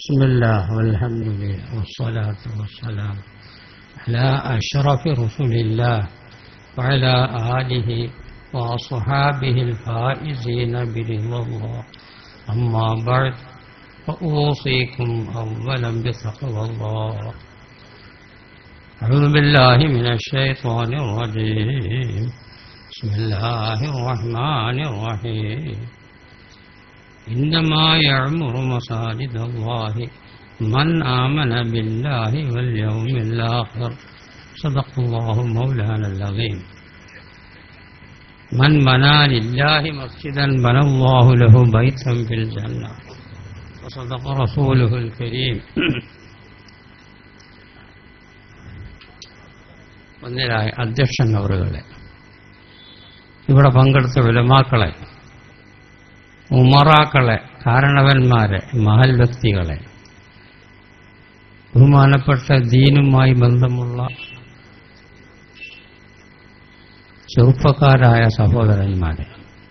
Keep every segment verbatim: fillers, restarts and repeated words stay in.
بسم الله والحمد لله والصلاة والسلام على أشرف رسول الله وعلى آله وأصحابه الفائزين برضا الله. أما بعد فأوصيكم أولا بتقوى الله. أعوذ بالله من الشيطان الرجيم. بسم الله الرحمن الرحيم. إنما يعمر مساجد الله من آمن بالله واليوم الآخر. صدق الله مولانا العظيم. من بنى لله مسجدا بنى الله له بيتا في الجنة. وصدق رسوله الكريم. ഒന്നിലായ അധ്യക്ഷൻ അവറുകളെ, ഇവിടെ പങ്കെടുത്ത ഉലമാക്കളെ, ഉമറാക്കളെ, കാരണവന്മാരെ, മഹൽ വ്യക്തികളെ, ബഹുമാനപ്പെട്ട ദീനുമായി ബന്ധമുള്ള ചെറുപ്പക്കാരായ സഹോദരന്മാരെ,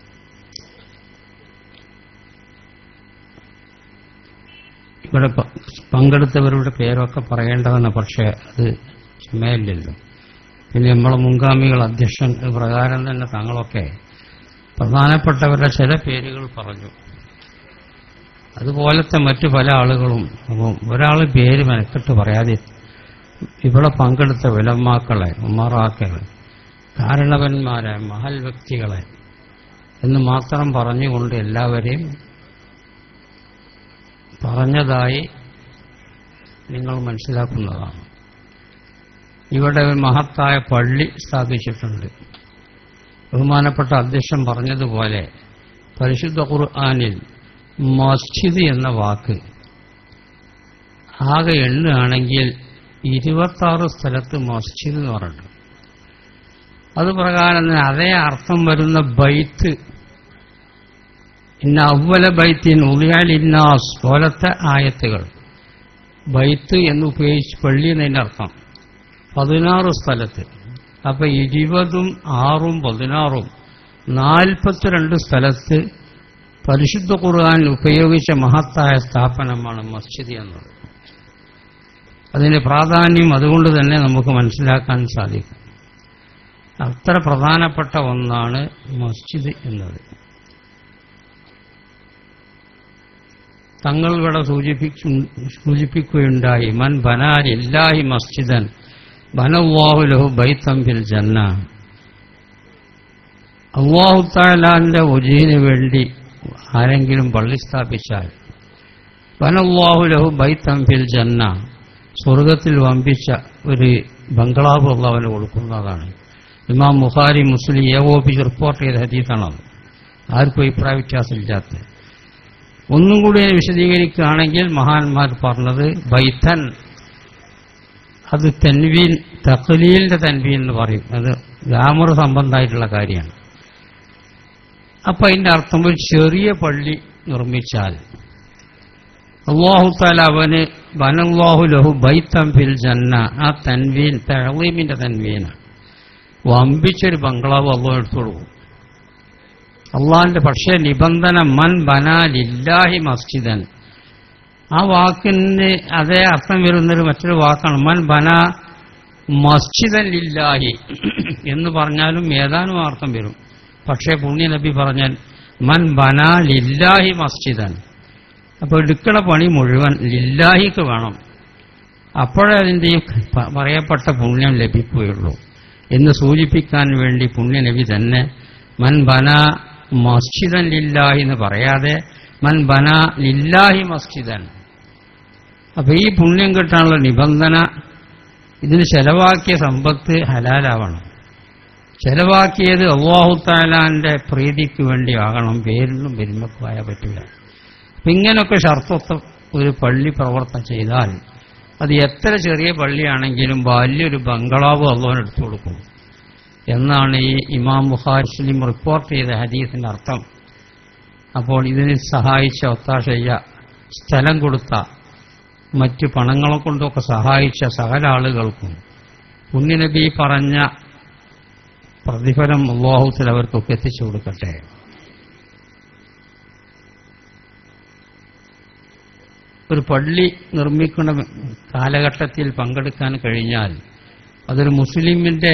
ഇവിടെ പങ്കെടുത്തവരുടെ പേരൊക്കെ പറയേണ്ടതെന്ന്, പക്ഷേ അത് സമയമില്ലല്ലോ. പിന്നെ നമ്മളെ മുൻഗാമികൾ അധ്യക്ഷൻ പ്രകാരം തന്നെ തങ്ങളൊക്കെ പ്രധാനപ്പെട്ടവരുടെ ചില പേരുകൾ പറഞ്ഞു. അതുപോലത്തെ മറ്റു പല ആളുകളും. അപ്പം ഒരാൾ പേര് മെനക്കെട്ട് പറയാതെ ഇവിടെ പങ്കെടുത്ത വിലമാക്കളെ, ഉമറാക്കളെ, കാരണവന്മാരെ, മഹൽ വ്യക്തികളെ എന്ന് മാത്രം പറഞ്ഞുകൊണ്ട് എല്ലാവരെയും പറഞ്ഞതായി നിങ്ങൾ മനസ്സിലാക്കുന്നതാണ്. ഇവിടെ ഒരു മഹത്തായ പള്ളി സ്ഥാപിച്ചിട്ടുണ്ട്. ബഹുമാനപ്പെട്ട അധ്യക്ഷൻ പറഞ്ഞതുപോലെ പരിശുദ്ധ ഖുർആനിൽ മസ്ജിദ് എന്ന വാക്ക് ആകെ എണ്ണുകയാണെങ്കിൽ ഇരുപത്താറ് സ്ഥലത്ത് മസ്ജിദ് എന്ന് പറഞ്ഞു. അത് പ്രകാരം തന്നെ അതേ അർത്ഥം വരുന്ന ബൈത്ത്, ഇന്ന അവ്വല ബൈത്തിൻ ഉളിയാൽ ഇന്നാസ് പോലത്തെ ആയത്തുകൾ ബൈത്ത് എന്ന് ഉപയോഗിച്ച് പള്ളി എന്നതിൻ്റെ അർത്ഥം പതിനാറ് സ്ഥലത്ത്. അപ്പൊ ഇരുപതും ആറും പതിനാറും നാൽപ്പത്തിരണ്ട് സ്ഥലത്ത് പരിശുദ്ധ ഖുർആൻ ഉപയോഗിച്ച മഹത്തായ സ്ഥാപനമാണ് മസ്ജിദ് എന്നത്. അതിന്റെ പ്രാധാന്യം അതുകൊണ്ട് തന്നെ നമുക്ക് മനസ്സിലാക്കാൻ സാധിക്കും. അത്ര പ്രധാനപ്പെട്ട ഒന്നാണ് മസ്ജിദ് എന്നത്. തങ്ങൾ ഇവിടെ സൂചിപ്പിക്കു സൂചിപ്പിക്കുകയുണ്ടായി മൻ ബനാ ലില്ലാഹി മസ്ജിദൻ ബനല്ലാഹു ലഹു ബൈതൻ ഫിൽ ജന്ന. അല്ലാഹു തആലാന്റെ വജീഹിന് വേണ്ടി ആരെങ്കിലും പള്ളി സ്ഥാപിച്ചാൽ ബനല്ലാഹു ലഹു ബൈതൻ ഫിൽ ജന്ന, സ്വർഗത്തിൽ വമ്പിച്ച ഒരു ബംഗ്ലാവ് അല്ലാഹുവിന് കൊടുക്കുന്നതാണ്. ഇമാം ബുഖാരി, മുസ്ലിം ഏകോപിച്ച് റിപ്പോർട്ട് ചെയ്ത ഹദീസാണ്. ആർക്കും അഭിപ്രായ വ്യത്യാസമില്ലാത്ത. ഒന്നും കൂടി വിശദീകരിക്കുകയാണെങ്കിൽ മഹാന്മാർ പറഞ്ഞത് ബൈതൻ, അത് തൻവീൻ, തഖ്ലീലിന്റെ തൻവീൻ എന്ന് പറയും. അത് ഗ്രാമർ സംബന്ധമായിട്ടുള്ള കാര്യമാണ്. അപ്പൊ അതിന്റെ അർത്ഥം ഒരു ചെറിയ പള്ളി നിർമ്മിച്ചാൽ അല്ലാഹു തആല അവന് ബനല്ലാഹു ലഹു ബൈതൻ ഫിൽ ജന്ന, ആ തൻവീൻ തഅളീമിന്റെ തൻവീനാണ്. വമ്പിച്ചൊരു ബംഗ്ലാവ് അല്ലാഹു എടുത്തു കൊടുക്കും അള്ളാഹിന്റെ. പക്ഷേ നിബന്ധന മൻ ബനാ ലില്ലാഹി മസ്ജിദൻ, ആ വാക്കിന് അതേ അർത്ഥം വരുന്നൊരു മറ്റൊരു വാക്കാണ് മൻ ബനാ മസ്ജിദൻ ലില്ലാഹി എന്ന് പറഞ്ഞാലും ഏതാനും അർത്ഥം വരും. പക്ഷേ പുണ്യ നബി പറഞ്ഞാൽ മൻ ബനാ ലില്ലാഹി മസ്ജിദൻ. അപ്പോൾ എടുക്കണ പണി മുഴുവൻ ലില്ലാഹിക്ക് വേണം. അപ്പോഴേ അതിൻ്റെ പറയപ്പെട്ട പുണ്യം ലഭിക്കുകയുള്ളൂ എന്ന് സൂചിപ്പിക്കാൻ വേണ്ടി പുണ്യ നബി തന്നെ മൻ ബനാ മസ്ജിദൻ ലില്ലാഹി എന്ന് പറയാതെ മൻ ബനാ ലില്ലാഹി മസ്ജിദൻ. അപ്പൊ ഈ പുണ്യം കിട്ടാനുള്ള നിബന്ധന ഇതിന് ചെലവാക്കിയ സമ്പത്ത് ഹലാലാവണം. ചെലവാക്കിയത് അല്ലാഹു തആലാന്റെ പ്രീതിക്ക് വേണ്ടി ആകണം, പേരിലും പെരുമക്കും ആയാൽ പറ്റില്ല. അപ്പൊ ഇങ്ങനെയൊക്കെ ഷർത്തൊത്ത ഒരു പള്ളി പ്രവർത്തനം ചെയ്താൽ അത് എത്ര ചെറിയ പള്ളിയാണെങ്കിലും വലിയൊരു ബംഗ്ലാവ് അല്ലാഹുവിന് എടുത്തു കൊടുക്കും എന്നാണ് ഈ ഇമാം ബുഖാരി, മുസ്ലിം റിപ്പോർട്ട് ചെയ്ത ഹദീസിന്റെ അർത്ഥം. അപ്പോൾ ഇതിന് സഹായിച്ച ഒത്താശ ചെയ്യ, സ്ഥലം കൊടുത്ത, മറ്റ് പണങ്ങളെ കൊണ്ടൊക്കെ സഹായിച്ച സകല ആളുകൾക്കും പുണ്യനബി പറഞ്ഞ പ്രതിഫലം അല്ലാഹു തആല അവർക്കൊക്കെ എത്തിച്ചു കൊടുക്കട്ടെ. ഒരു പള്ളി നിർമ്മിക്കുന്ന കാലഘട്ടത്തിൽ പങ്കെടുക്കാൻ കഴിഞ്ഞാൽ അതൊരു മുസ്ലിമിന്റെ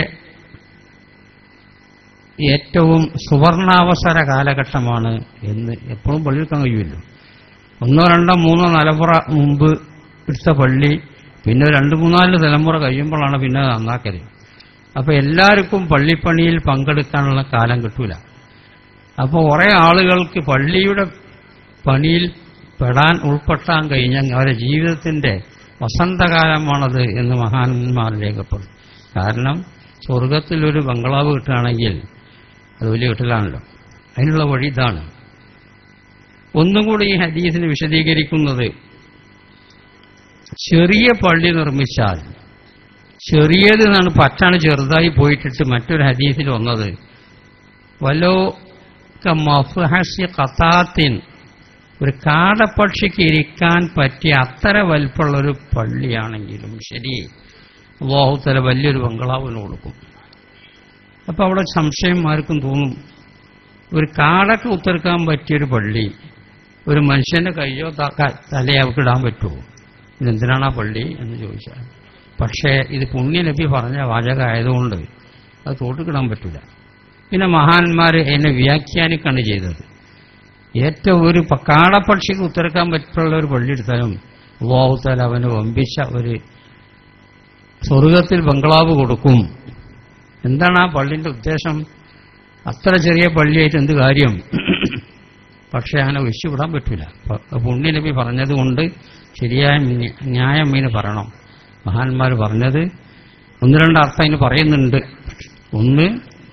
ഏറ്റവും സുവർണാവസര കാലഘട്ടമാണ് എന്ന് എപ്പോഴും പള്ളിയെടുക്കാൻ കഴിയുമല്ലോ. ഒന്നോ രണ്ടോ മൂന്നോ തലമുറ മുമ്പ് എടുത്ത പള്ളി പിന്നെ രണ്ട് മൂന്നാല് തലമുറ കഴിയുമ്പോഴാണ് പിന്നെ നന്നാക്കല്. അപ്പോൾ എല്ലാവർക്കും പള്ളിപ്പണിയിൽ പങ്കെടുക്കാനുള്ള കാലം കിട്ടൂല. അപ്പോൾ കുറേ ആളുകൾക്ക് പള്ളിയുടെ പണിയിൽ പെടാൻ ഉൾപ്പെട്ടാൻ കഴിഞ്ഞാൽ അവരുടെ ജീവിതത്തിന്റെ വസന്തകാലമാണത് എന്ന് മഹാന്മാർ രേഖപ്പെടും. കാരണം സ്വർഗത്തിലൊരു ബംഗ്ലാവ് കിട്ടുകയാണെങ്കിൽ അത് വലിയ കിട്ടലാണല്ലോ. അതിനുള്ള വഴി ഇതാണ്. ഒന്നും കൂടി ഈ ഹദീസിനെ വിശദീകരിക്കുന്നത്, ചെറിയ പള്ളി നിർമ്മിച്ചാൽ, ചെറിയത് എന്നാണ് പറ്റാണ് ചെറുതായി പോയിട്ടിട്ട് മറ്റൊരു ഹദീസിൽ വന്നത്, വലോ മഫ്ഹസി ഖതാത്തിൻ, ഒരു കാടപ്പക്ഷിക്ക് ഇരിക്കാൻ പറ്റിയ അത്ര വലിപ്പമുള്ളൊരു പള്ളിയാണെങ്കിലും ശരി, അല്ലാഹു തആല വലിയൊരു ബംഗ്ലാവിന് കൊടുക്കും. അപ്പോൾ അവിടെ സംശയം ആർക്കും തോന്നും, ഒരു കാടക്ക് ഉത്തരക്കാൻ പറ്റിയൊരു പള്ളി ഒരു മനുഷ്യന്റെ കയ്യോ തലയോ അവർക്ക് ഇടാൻ പറ്റുമോ? ഇതെന്തിനാണ് ആ പള്ളി എന്ന് ചോദിച്ചാൽ, പക്ഷേ ഇത് പുണ്യനബി പറഞ്ഞ വാചകമായതുകൊണ്ട് അത് തോട്ടിക്കിടാൻ പറ്റില്ല. പിന്നെ മഹാന്മാർ എന്നെ വ്യാഖ്യാനിക്കാണ് ചെയ്തത്. ഏറ്റവും ഒരു കാടപ്പക്ഷിക്ക് ഉത്തരക്കാൻ പറ്റുള്ള ഒരു പള്ളി എടുത്താലും അല്ലാഹു തആല അവന് വമ്പിച്ച ഒരു സ്വർഗത്തിൽ ബംഗ്ലാവ് കൊടുക്കും. എന്താണ് ആ പള്ളിന്റെ ഉദ്ദേശം? അത്ര ചെറിയ പള്ളിയായിട്ട് എന്ത് കാര്യം? പക്ഷെ അങ്ങനെ ഒഴിച്ചുവിടാൻ പറ്റില്ല. പുണ്യനബി പറഞ്ഞതുകൊണ്ട് ശരിയായ ന്യായം മീന് പറയണം. മഹാന്മാർ പറഞ്ഞത് ഒന്ന് രണ്ട് അർത്ഥം അതിന് പറയുന്നുണ്ട്. ഒന്ന്,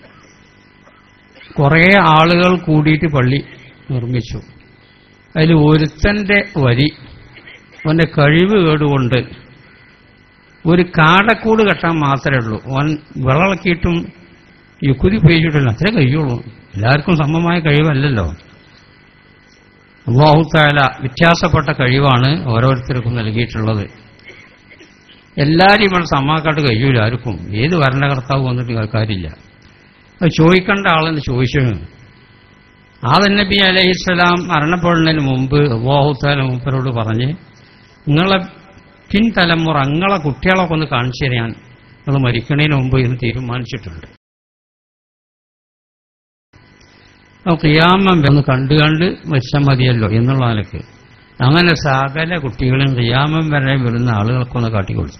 കുറേ ആളുകൾ കൂടിയിട്ട് പള്ളി നിർമ്മിച്ചു. അതിൽ ഒരുത്തന്റെ വരി അവന്റെ കഴിവ് കേടുകൊണ്ട് ഒരു കാടക്കൂട് കെട്ടാൻ മാത്രമേ ഉള്ളൂ. ഓൻ വിളക്കിയിട്ടും യുക്കുതി പേച്ചിട്ടില്ല, അത്രേ കഴിയുള്ളൂ. എല്ലാവർക്കും സമമായ കഴിവല്ലല്ലോ. അല്ലാഹു തആല വ്യത്യാസപ്പെട്ട കഴിവാണ് ഓരോരുത്തർക്കും നൽകിയിട്ടുള്ളത്. എല്ലാവരും ഇവിടെ സമാക്കാട്ട് കഴിയൂല ആർക്കും. ഏത് ഭരണകർത്താവ് വന്നിട്ട് കാര്യമില്ല. അത് ചോദിക്കേണ്ട ആളെന്ന് ചോദിച്ചു. ആദം നബി അലൈഹിസ്സലാം മരണപ്പെടുന്നതിന് മുമ്പ് അല്ലാഹു തആല മൂപ്പരോട് പറഞ്ഞ്, നിങ്ങളെ പിൻതലമുറ നിങ്ങളെ കുട്ടികളൊക്കെ ഒന്ന് കാണിച്ചു തരാൻ നിങ്ങൾ മരിക്കണതിന് മുമ്പ് എന്ന് തീരുമാനിച്ചിട്ടുണ്ട്. ഖിയാമം ഒന്ന് കണ്ടു കണ്ട് വെച്ചാൽ മതിയല്ലോ എന്നുള്ള നിലക്ക് അങ്ങനെ സകല കുട്ടികളും ഖിയാമം വരെ വരുന്ന ആളുകൾക്കൊന്ന് കാട്ടിക്കൊടുത്തു.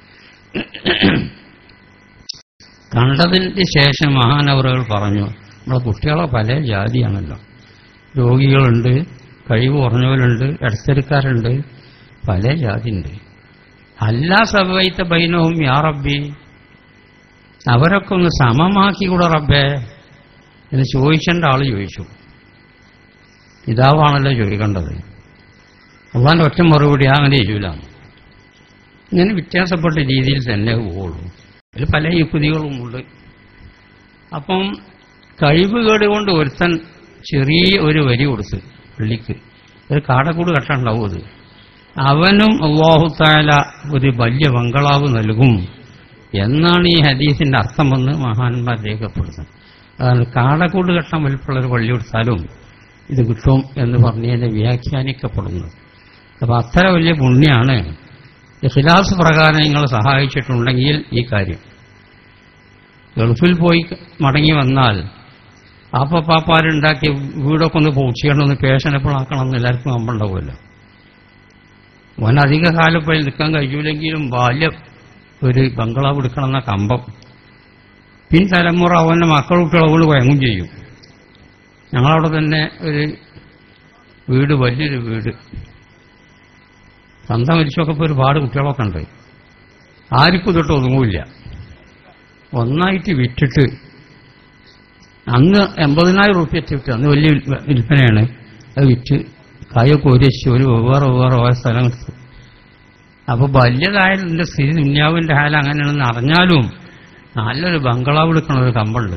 കണ്ടതിന് ശേഷം മഹാനവറുകൾ പറഞ്ഞു, നമ്മളെ കുട്ടികളെ പല ജാതിയാണല്ലോ. രോഗികളുണ്ട്, കഴിവ് കുറഞ്ഞവരുണ്ട്, ഇടത്തരക്കാരുണ്ട്, പല ജാതിയുണ്ട്. അല്ലാ സബൈത ബൈനഹും യാ റബ്ബി, അവരൊക്കെ ഒന്ന് സമമാക്കി കൂടെ റബ്ബേ എന്ന് ചോദിക്കേണ്ട ആള് ചോദിച്ചു. പിതാവാണല്ലോ ചോദിക്കേണ്ടത്. അള്ളാന്റെ ഒറ്റ മറുപടി അങ്ങനെ ചെയ്യൂല. ഇങ്ങനെ വ്യത്യാസപ്പെട്ട രീതിയിൽ തന്നെ പോവുള്ളൂ. അതിൽ പല യുക്തികളുമുണ്ട്. അപ്പം കഴിവുകേട് കൊണ്ട് ഒരുത്തൻ ചെറിയ ഒരു വരി കൊടുത്ത് പള്ളിക്ക് ഒരു കാടക്കൂട് കെട്ടാണ്ടാവും. അത് അവനും അല്ലാഹു തആല ഒരു വലിയ ബംഗ്ലാവ് നൽകും എന്നാണ് ഈ ഹദീസിന്റെ അർത്ഥമെന്ന് മഹാന്മാർ രേഖപ്പെടുന്നത്. അതാണ് കാടക്കൂട് കെട്ടാൻ വലിപ്പമുള്ളൊരു പള്ളി കൊടുത്താലും ഇത് കിട്ടും എന്ന് പറഞ്ഞതിനെ വ്യാഖ്യാനിക്കപ്പെടുന്നത്. അപ്പം അത്ര വലിയ പുണ്യാണ്. ഇഖ്ലാസ് പ്രകാരം നിങ്ങൾ സഹായിച്ചിട്ടുണ്ടെങ്കിൽ ഈ കാര്യം. ഗൾഫിൽ പോയി മടങ്ങി വന്നാൽ ആപ്പപ്പാപ്പാരുണ്ടാക്കിയ വീടൊക്കെ ഒന്ന് പൂച്ചിക്കണമെന്ന് പേഷനപ്പിളാക്കണമെന്ന് എല്ലാവർക്കും കമ്പുണ്ടാവുമല്ലോ. ഓൻ അധിക കാലപ്പോയി നിൽക്കാൻ കഴിയൂലെങ്കിലും ബാല്യ ഒരു ബംഗ്ലാവ് എടുക്കണമെന്ന കമ്പം. പിൻതലമുറ അവൻ്റെ മക്കൾ കുട്ടികളെ വയങ്ങും ചെയ്യും. ഞങ്ങളവിടെ തന്നെ ഒരു വീട്, വലിയൊരു വീട്, സ്വന്തം മരിച്ചൊക്കെ ഇപ്പോൾ ഒരുപാട് കുട്ടികളൊക്കെ ഉണ്ട്. ആർക്കും തൊട്ട് ഒതുങ്ങില്ല. ഒന്നായിട്ട് വിറ്റിട്ട് അന്ന് എൺപതിനായിരം റുപ്യ വിറ്റ്, അന്ന് വലിയ വിൽപ്പനയാണ്. അത് വിറ്റ് കായൊക്കെ ഒരിച്ച് ഒരു വെവ്വേറെ വെവ്വേറെ ഓരോ സ്ഥലം എടുത്തു. അപ്പോൾ വലിയതായാലും എൻ്റെ സ്ഥിതി ദുന്യാവിൻ്റെ ഹാല അങ്ങനെയാണെന്ന് അറിഞ്ഞാലും നല്ലൊരു ബംഗ്ലാവ് എടുക്കണ ഒരു കമ്പുണ്ട്.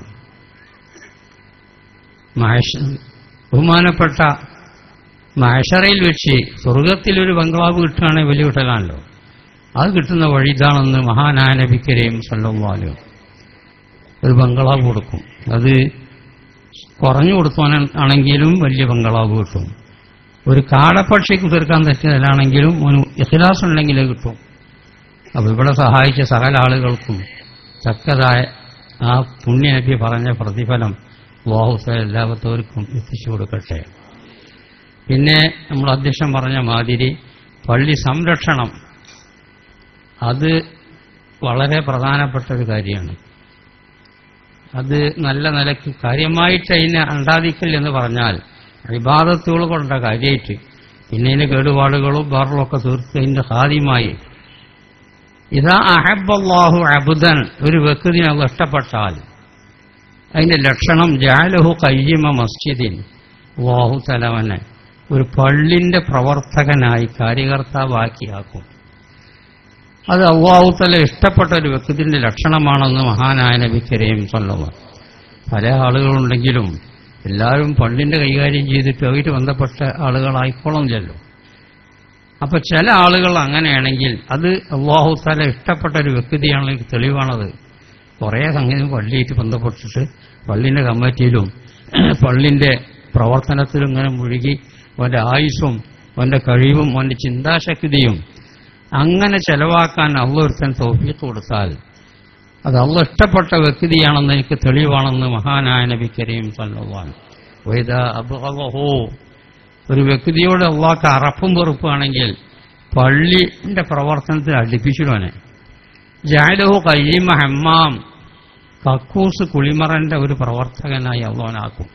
ബഹുമാനപ്പെട്ട മഹ്ശറയിൽ വെച്ച് സ്വർഗത്തിലൊരു ബംഗ്ലാവ് കിട്ടുകയാണെങ്കിൽ വലിയ കിട്ടലാണല്ലോ. അത് കിട്ടുന്ന വഴി ഇതാണെന്ന് മഹാനായ നബി കരീം സല്ലല്ലാഹു അലൈഹി വസല്ലം ഒരു ബംഗ്ലാവ് കൊടുക്കും. അത് കുറഞ്ഞു കൊടുത്താണെങ്കിലും വലിയ ബംഗ്ലാവ് കിട്ടും. ഒരു കാടപ്പക്ഷിക്ക് തീർക്കാൻ പറ്റുന്നതിലാണെങ്കിലും ഒരു ഇഖ്ലാസ് ഉണ്ടെങ്കിലേ കിട്ടും. അപ്പോൾ ഇവിടെ സഹായിച്ച സകല ആളുകൾക്കും തക്കതായ ആ പുണ്യനബി പറഞ്ഞ പ്രതിഫലം അല്ലാഹു തആല എല്ലാവർക്കും എത്തിച്ചു കൊടുക്കട്ടെ. പിന്നെ നമ്മൾ അധ്യക്ഷൻ പറഞ്ഞ മാതിരി പള്ളി സംരക്ഷണം അത് വളരെ പ്രധാനപ്പെട്ട ഒരു കാര്യമാണ്. അത് നല്ല നിലയ്ക്ക് കാര്യമായിട്ട് അതിനെ അണ്ടാതിക്കൽ എന്ന് പറഞ്ഞാൽ ഇബാദത്തുകൾ കൊണ്ട കാര്യമായിട്ട് പിന്നെ അതിന് കേടുപാടുകളും ബാറുകളൊക്കെ തീർത്ത് അതിൻ്റെ ഹാദിമായി ഇതാ അഹബ്ബല്ലാഹു അബ്ദൻ ഒരു വ്യക്തിനെ അത് ഇഷ്ടപ്പെട്ടാൽ അതിന്റെ ലക്ഷണം ജഅലഹു ഖയ്യിമ മസ്ജിദിൻ അല്ലാഹു തആല ഒരു പള്ളിന്റെ പ്രവർത്തകനായി കാര്യകർത്താവാക്കിയാക്കും. അത് അല്ലാഹു തആല ഇഷ്ടപ്പെട്ട ഒരു വ്യക്തിന്റെ ലക്ഷണമാണെന്ന് മഹാനായ നബി കരീം സല്ലല്ലാഹു അലൈഹി വസല്ലം. പല ആളുകളുണ്ടെങ്കിലും എല്ലാവരും പള്ളിന്റെ കൈകാര്യം ചെയ്തിട്ട് അവയിട്ട് ബന്ധപ്പെട്ട ആളുകളായിക്കോളം ചെല്ലും. അപ്പൊ ചില ആളുകൾ അങ്ങനെയാണെങ്കിൽ അത് അല്ലാഹു തആല ഇഷ്ടപ്പെട്ട ഒരു വ്യക്തിയാണെങ്കിൽ തെളിവാണത്. കുറേ സംഗതി പള്ളിയായിട്ട് ബന്ധപ്പെട്ടിട്ട് പള്ളിന്റെ കമ്മിറ്റിയിലും പള്ളിന്റെ പ്രവർത്തനത്തിലും ഇങ്ങനെ മുഴുകി അവന്റെ ആയുസ്സും അവന്റെ കഴിവും അവന്റെ ചിന്താശക്തിയും അങ്ങനെ ചെലവാക്കാൻ അല്ലാഹു ഒരുത്തൻ തൗഫീഖ് കൊടുത്താൽ അത് അല്ലാഹു ഇഷ്ടപ്പെട്ട വ്യക്തിയാണെന്ന് എനിക്ക് തെളിവാണെന്ന് മഹാനായ നബി കരീം സല്ലല്ലാഹു അലൈഹി വസല്ലം. വൈദാ അബ്ഗളഹു ഒരു വ്യക്തിയോട് അല്ലാഹുക്ക് അറപ്പും വെറുപ്പാണെങ്കിൽ പള്ളിന്റെ പ്രവർത്തനത്തിൽ അടുപ്പിച്ചിടുവാനെ. ജഅലഹു ഖയ്യിമ ഹമ്മാം കക്കൂസ് കുളിമറന്റെ ഒരു പ്രവർത്തകനായി അല്ലാഹുനാക്കും.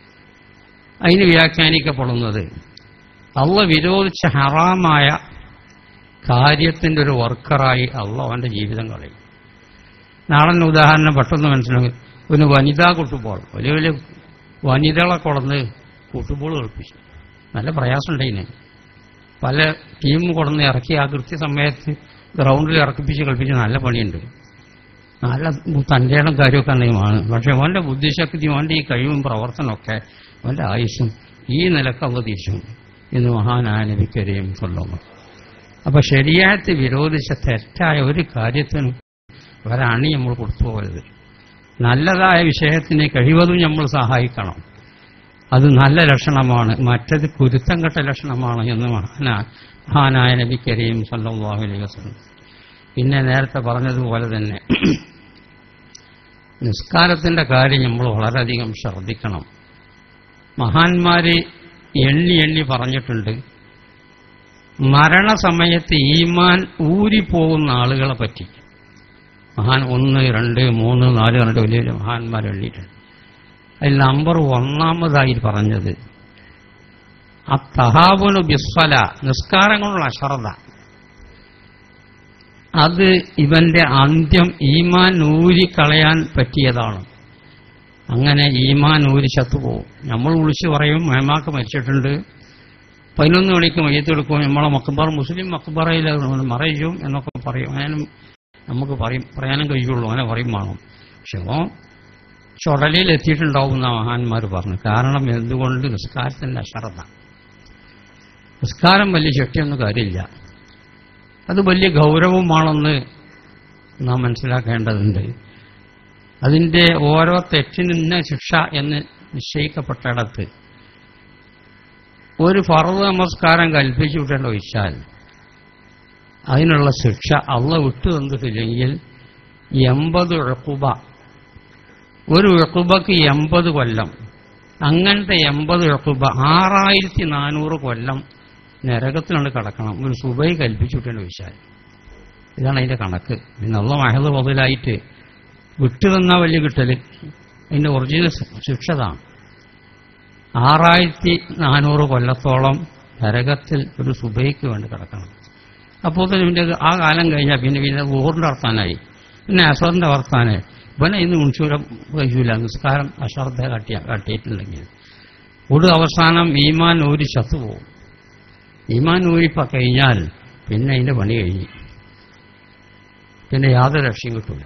അതിന് വ്യാഖ്യാനിക്കപ്പെടുന്നത് അല്ലാഹു വിരോധിച്ച ഹറാമായ കാര്യത്തിന്റെ ഒരു വർക്കറായി അല്ലാഹു അവന്റെ ജീവിതം കളയും. നാടൻ ഉദാഹരണം പെട്ടെന്ന് മനസ്സിലാക്കും. ഒരു വനിതാ കുട്ടുബോൾ വലിയ വലിയ വനിതകളെ കൊടന്ന് കുട്ടുബോൾ കളിപ്പിച്ചു. നല്ല പ്രയാസമുണ്ടതിന്. പല ടീം കൊടന്ന് ഇറക്കി ആ കൃത്യസമയത്ത് ഗ്രൗണ്ടിൽ ഇറക്കിപ്പിച്ച് കളിപ്പിച്ച് നല്ല പണിയുണ്ട്. നല്ല തൻ്റെയിടം കാര്യമൊക്കെ ഉണ്ടെങ്കിലാണ്. പക്ഷെ അവൻ്റെ ബുദ്ധിശക്തിയും അവൻ്റെ ഈ കഴിവും പ്രവർത്തനമൊക്കെ അവൻ്റെ ആയുസ്സും ഈ നിലക്ക് അവതീശും എന്ന് മഹാനായ നബി കരീം സല്ലല്ലാഹു. അപ്പൊ ശരീഅത്ത് വിരോധിച്ച തെറ്റായ ഒരു കാര്യത്തിനും ഒരണി നമ്മൾ കൊടുത്തു പോകരുത്. നല്ലതായ വിഷയത്തിനെ കഴിവതും നമ്മൾ സഹായിക്കണം. അത് നല്ല ലക്ഷണമാണ്. മറ്റത് കുരുത്തം കെട്ട ലക്ഷണമാണ് എന്ന് മഹാനാ മഹാനായ നബി കരീം സല്ലല്ലാഹു അലൈഹി വസല്ലം. പിന്നെ നേരത്തെ പറഞ്ഞതുപോലെ തന്നെ നിസ്കാരത്തിന്റെ കാര്യം നമ്മൾ വളരെയധികം ശ്രദ്ധിക്കണം. മഹാന്മാര് എണ്ണി എണ്ണി പറഞ്ഞിട്ടുണ്ട് മരണസമയത്ത് ഈമാൻ ഊരിപ്പോകുന്ന ആളുകളെ പറ്റി. മഹാൻ ഒന്ന് രണ്ട് മൂന്ന് നാല് രണ്ട് വലിയ വലിയ മഹാന്മാർ എണ്ണിയിട്ടുണ്ട്. അതിൽ നമ്പർ ഒന്നാമതായി പറഞ്ഞത് അത്തഹാവുനു ബിസ്സല നിസ്കാരം കൊണ്ടുള്ള അശ്രദ്ധ. അത് ഇവന്റെ അന്ത്യം ഈമാൻ ഊരിക്കളയാൻ പറ്റിയതാണ്. അങ്ങനെ ഈമാൻ ഊരി ചത്തുപോകും. നമ്മൾ വിളിച്ചു പറയും മേമാക്ക് മരിച്ചിട്ടുണ്ട്, പതിനൊന്ന് മണിക്ക് മയ്യത്തെടുക്കും, നമ്മളെ മക്ബറ മുസ്ലിം മക്ബറയിൽ മറയും എന്നൊക്കെ പറയും. അങ്ങനെ നമുക്ക് പറയും പറയാനും കഴിയുള്ളൂ, അങ്ങനെ പറയും വേണം. പക്ഷെ ചുടലയിൽ എത്തിയിട്ടുണ്ടാവുന്ന മഹാന്മാർ പറഞ്ഞു. കാരണം എന്തുകൊണ്ട്? നിസ്കാരത്തിന്റെ അശ്രദ്ധ. നിസ്കാരം വലിയ ശക്തിയൊന്നും കാര്യമില്ല, അത് വലിയ ഗൗരവമാണെന്ന് നാം മനസ്സിലാക്കേണ്ടതുണ്ട്. അതിൻ്റെ ഓരോ തെറ്റിന് ശിക്ഷ എന്ന് നിശ്ചയിക്കപ്പെട്ടിടത്ത് ഒരു ഫർദ് നമസ്കാരം കൽപ്പിച്ചു വിട്ടേണ്ട ഒഴിച്ചാൽ അതിനുള്ള ശിക്ഷ അള്ളാഹ് വിട്ടു തന്നിട്ടില്ലെങ്കിൽ എൺപത് ഉഖുബ, ഒരു ഉഖുബക്ക് എൺപത് കൊല്ലം. അങ്ങനത്തെ എൺപത് ഉഖുബ ആറായിരത്തി നാനൂറ് കൊല്ലം നരകത്തിലാണ് കിടക്കണം ഒരു സുബൈ കൽപ്പിച്ചു വിട്ടേണ്ട ഒഴിച്ചാൽ. ഇതാണ് അതിന്റെ കണക്ക്. പിന്നെ അള്ളാഹ് മഹദ് ബദലായിട്ട് വിട്ടു തന്നാൽ വലിയ കിട്ടല്. അതിന്റെ ഒറിജിനൽ ശിക്ഷതാണ് ആറായിരത്തി നാനൂറ് കൊല്ലത്തോളം നരകത്തിൽ ഒരു സുബൈക്ക് വേണ്ടി കിടക്കണം. അപ്പോൾ ഇതിന്റെ ആ കാലം കഴിഞ്ഞാൽ പിന്നെ പിന്നെ ഊറിന്റെ വർത്താനായി, പിന്നെ അസറിന്റെ വർത്താനായി. ഇവനെ ഇന്ന് മുൻഷൂരം കഴിയൂല നിസ്കാരം അശ്രദ്ധ കാട്ടിയ കാട്ടിയിട്ടുണ്ടെങ്കിൽ. ഒരു അവസാനം ഈമാൻ ഊരി ചത്തുപോകും. ഈമാൻ ഊരിപ്പ കഴിഞ്ഞാൽ പിന്നെ അതിന്റെ പണി കഴിഞ്ഞു, പിന്നെ യാതൊരു രക്ഷയും കിട്ടൂല.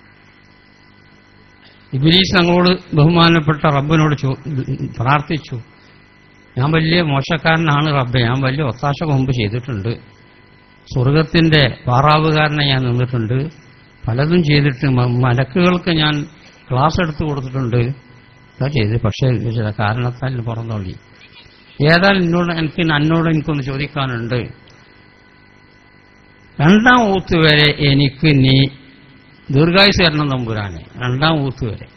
ഇബ്ലീസ് ഞങ്ങളോട് ബഹുമാനപ്പെട്ട റബ്ബിനോട് പ്രാർത്ഥിച്ചു, ഞാൻ വലിയ മോശക്കാരനാണ് റബ്ബെ, ഞാൻ വലിയ ഒത്താശ മുമ്പ് ചെയ്തിട്ടുണ്ട്, സ്വർഗത്തിന്റെ പാറാവുകാരനെ ഞാൻ നിന്നിട്ടുണ്ട്, പലതും ചെയ്തിട്ട് മലക്കുകൾക്ക് ഞാൻ ക്ലാസ് എടുത്തു കൊടുത്തിട്ടുണ്ട്, അതാ ചെയ്ത്. പക്ഷേ ചില കാരണത്താൽ പുറന്തള്ളി. ഏതായാലും എന്നോട് എനിക്ക് എന്നോട് എനിക്കൊന്ന് ചോദിക്കാനുണ്ട്. രണ്ടാം ഊത്ത് വരെ എനിക്ക് നീ ദീർഘായുസ് തരണം തമ്പുരാനെ, രണ്ടാം ഊത്ത് വരെ.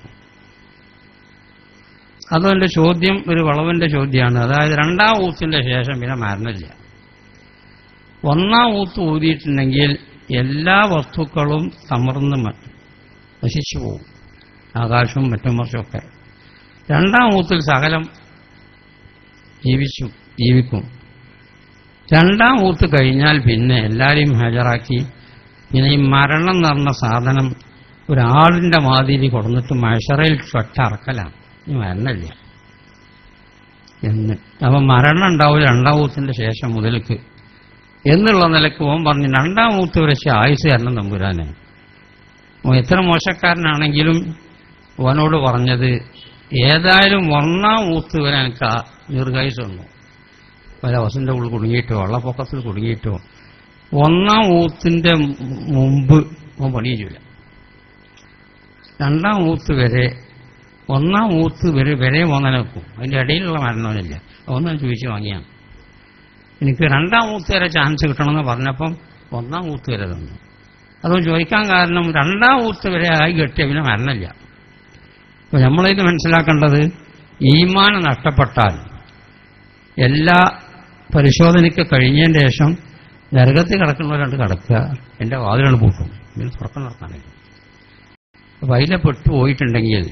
അതെന്റെ ചോദ്യം ഒരു വളവിന്റെ ചോദ്യമാണ്. അതായത് രണ്ടാം ഊത്തിന്റെ ശേഷം പിന്നെ മരണമില്ല. ഒന്നാം ഊത്ത് ഊതിയിട്ടുണ്ടെങ്കിൽ എല്ലാ വസ്തുക്കളും തമർന്ന് നശിച്ചു പോകും, ആകാശവും മറ്റും മറിച്ചൊക്കെ. രണ്ടാം ഊത്തിൽ സകലം ജീവിച്ചു ജീവിക്കും. രണ്ടാം ഊത്ത് കഴിഞ്ഞാൽ പിന്നെ എല്ലാവരെയും ഹാജരാക്കി പിന്നെ ഈ മരണം എന്ന് പറഞ്ഞ സാധനം ഒരാളിന്റെ മാതിരി കൊടുന്നിട്ട് മഴറയിൽ ചൊട്ടറക്കലാണ്. ഈ മരണമില്ല എന്ന്. അപ്പം മരണം ഉണ്ടാവില്ല രണ്ടാം ഊത്തിന്റെ ശേഷം മുതൽക്ക് എന്നുള്ള നിലക്ക് ഓൻ പറഞ്ഞു രണ്ടാം ഊത്ത് വരച്ച് ആയുസ് തരണം തമ്പുരാനെ. ഓൻ എത്ര മോശക്കാരനാണെങ്കിലും ഓനോട് പറഞ്ഞത് ഏതായാലും ഒന്നാം ഊത്ത് വരെ എനിക്ക് ആ ദീർഘായുസ് വന്നു. പല വസന്റെ ഉള്ളിൽ കുടുങ്ങിയിട്ടോ വെള്ളപ്പൊക്കത്തിൽ കുടുങ്ങിയിട്ടോ ഒന്നാം ഊത്തിന്റെ മുമ്പ് ഓൻ പണി ചെയ്യൂല. രണ്ടാം ഊത്ത് വരെ ഒന്നാം ഊത്ത് വരെ വരെ പോകാൻ വെക്കും. അതിന്റെ ഇടയിലുള്ള മരണമില്ല. ഒന്നും ചോദിച്ചു വാങ്ങിയാണ്. എനിക്ക് രണ്ടാം ഊത്ത് വരെ ചാൻസ് കിട്ടണമെന്ന് പറഞ്ഞപ്പം ഒന്നാം ഊത്ത് വരെ തന്നു. അതുകൊണ്ട് ചോദിക്കാൻ കാരണം രണ്ടാം ഊത്ത് വരെ ആയി കെട്ടിയ പിന്നെ മരണമില്ല. അപ്പൊ നമ്മളിത് മനസ്സിലാക്കേണ്ടത് ഈമാൻ നഷ്ടപ്പെട്ടാൽ എല്ലാ പരിശോധനയ്ക്ക് കഴിഞ്ഞതിന് ശേഷം നരകത്തിൽ കിടക്കുന്നവരാണ്ട് കിടക്കുക, എന്റെ വാതിലുകൾ പൂട്ടും, ഇതിന് തുറക്കം നടത്താനില്ല. അപ്പൊ അതിലെ പെട്ടുപോയിട്ടുണ്ടെങ്കിൽ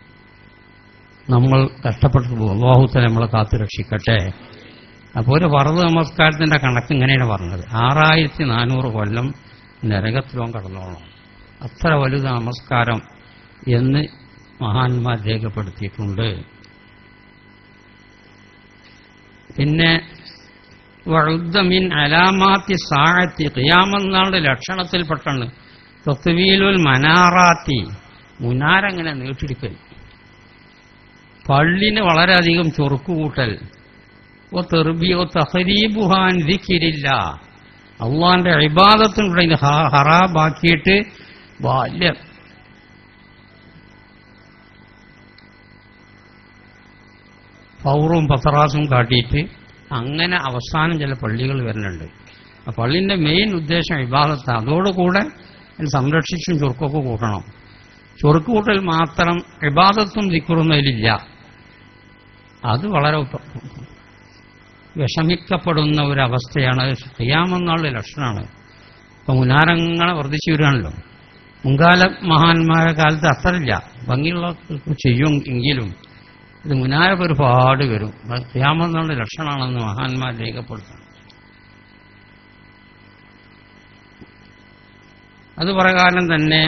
നമ്മൾ കഷ്ടപ്പെട്ടു പോകും. അല്ലാഹുത്തആല നമ്മളെ കാത്തു രക്ഷിക്കട്ടെ. അപ്പോൾ ഒരു ഫർദ് നമസ്കാരത്തിന്റെ കണക്ക് ഇങ്ങനെയാണ് പറഞ്ഞത്, ആറായിരത്തി നാനൂറ് കൊല്ലം നരകത്തിലും കടന്നോളണം. അത്ര വലുത് നമസ്കാരം എന്ന് മഹാന്മാർ രേഖപ്പെടുത്തിയിട്ടുണ്ട്. പിന്നെ വഉദ്ദമിൻ അലാമാത്തി സാഅത്തി, ഖിയാമത്ത് ലക്ഷണത്തിൽപ്പെട്ടാണ് തത്വീലുൽ മനാറാത്തി, മുനാരങ്ങനെ നീട്ടിടിക്കൽ, പള്ളിന് വളരെയധികം ചൊറുക്കുകൂട്ടൽ, തഖരീബുഹാൻ ദിക്രില്ല, അള്ളാന്റെ ഇബാദത്തിനുള്ള ഇത് ഹറാബാക്കിയിട്ട് വലിയ പൗറും പത്തറാസും കാട്ടിയിട്ട് അങ്ങനെ അവസാനം ചില പള്ളികൾ വരുന്നുണ്ട്. ആ പള്ളിന്റെ മെയിൻ ഉദ്ദേശം ഇബാദത്ത്. അതോടുകൂടെ സംരക്ഷിച്ചും ചുരുക്കൊക്കെ കൂട്ടണം. ചുരുക്ക് കൂട്ടൽ മാത്രം ഇബാദത്തും ദിക്റുന്നതിലില്ല. അത് വളരെ വിഷമിക്കപ്പെടുന്ന ഒരവസ്ഥയാണ്. ഖിയാമത്ത് ലക്ഷണമാണ്. ഇപ്പൊ മുനാരങ്ങളെ വർദ്ധിച്ചു വരികയാണല്ലോ. മുൻകാല മഹാന്മാരുടെ കാലത്ത് അത്രയില്ല, ഭംഗിയുള്ള ചെയ്യും എങ്കിലും ഇത് മുനാരൊക്കെ ഒരുപാട് വരും. ഖിയാമത്ത് ലക്ഷണമാണെന്ന് മഹാന്മാർ രേഖപ്പെടുത്തുന്നു. അത് പ്രകാരം തന്നെ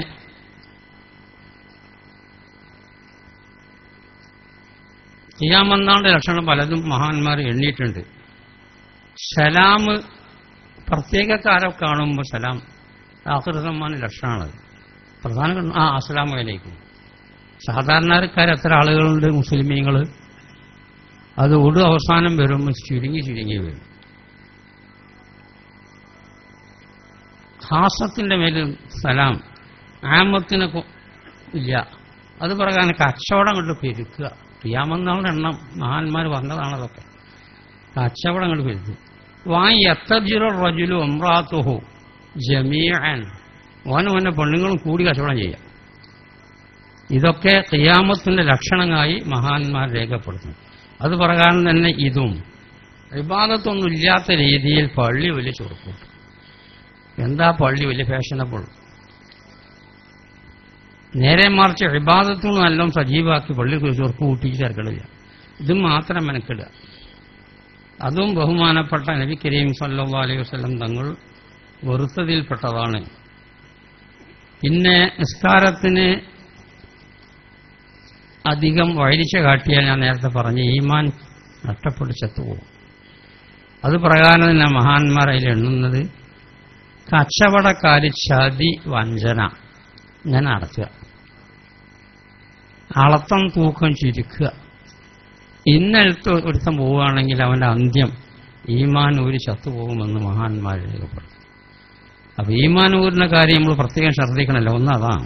ഖിയാമത്ത് ലക്ഷണം പലതും മഹാന്മാർ എണ്ണിയിട്ടുണ്ട്. സലാം പ്രത്യേകക്കാരെ കാണുമ്പോൾ സലാം ആഖിറസമാന ലക്ഷണമാണത്. പ്രധാന ആ അസ്സലാമു അലൈക്കും. സാധാരണക്കാർ എത്ര ആളുകളുണ്ട് മുസ്ലിമീങ്ങൾ, അത് ഒടു അവസാനം വരുമ്പോൾ ചുരുങ്ങി ചുരുങ്ങി വരും. ഹാസത്തിന്റെ മേൽ സലാം, ആമത്തിന് ഇല്ല. അത് പ്രകാരം കച്ചവടം കൊണ്ട് പെരുക്കുക. ഖിയാമത്ത് എണ്ണം മഹാന്മാർ പറഞ്ഞതാണ്. അതൊക്കെ കച്ചവടം കൊണ്ട് പെരുക്കും. വായി യത്തജിറു റജുലു ഇംറാത്തുഹു ജമീഅൻ, ഓനും ഓന്റെ പെണ്ണുങ്ങളും കൂടി കച്ചവടം ചെയ്യാം. ഇതൊക്കെ ഖിയാമത്തിന്റെ ലക്ഷണങ്ങളായി മഹാന്മാർ രേഖപ്പെടുത്തുന്നു. അത് പ്രകാരം തന്നെ ഇതും ഇബാദത്തൊന്നും ഇല്ലാത്ത രീതിയിൽ പള്ളി വലിയ ചുരുക്കും. എന്താ പള്ളി വലിയ ഫാഷനബിൾ? നേരെ മറിച്ച് ഇബാദത്തും നല്ലോണം സജീവാക്കി പള്ളി ചുരുക്ക് കൂട്ടി ചേർക്കണില്ല. ഇത് മാത്രം മെനക്കിടുക. അതും ബഹുമാനപ്പെട്ട നബി കരീം സല്ലല്ലാഹു അലൈഹി വസല്ലം തങ്ങൾ വെറുത്തതിൽപ്പെട്ടതാണ്. പിന്നെ നിസ്കാരത്തിന് അധികം വഴിച്ച കാട്ടിയാൽ ഞാൻ നേരത്തെ പറഞ്ഞ ഈമാൻ നഷ്ടപ്പെട്ട് ചത്തുപോകും. അത് പ്രകാരം തന്നെ മഹാന്മാർ അതിൽ എണ്ണുന്നത് കച്ചവടക്കാര് ചതി വഞ്ചന ഇങ്ങനെ നടത്തുക, അളത്തം തൂക്കം ചുരുക്കുക. ഇന്നെടുത്ത് ഒരുത്തം പോവുകയാണെങ്കിൽ അവന്റെ അന്ത്യം ഈമാൻ ഊരി ചത്തുപോകുമെന്ന് മഹാന്മാർ രേഖപ്പെടുത്തും. അപ്പൊ ഈമാൻ ഊരിന്റെ കാര്യം നമ്മൾ പ്രത്യേകം ശ്രദ്ധിക്കണമല്ലോ. ഒന്ന് അതാണ്,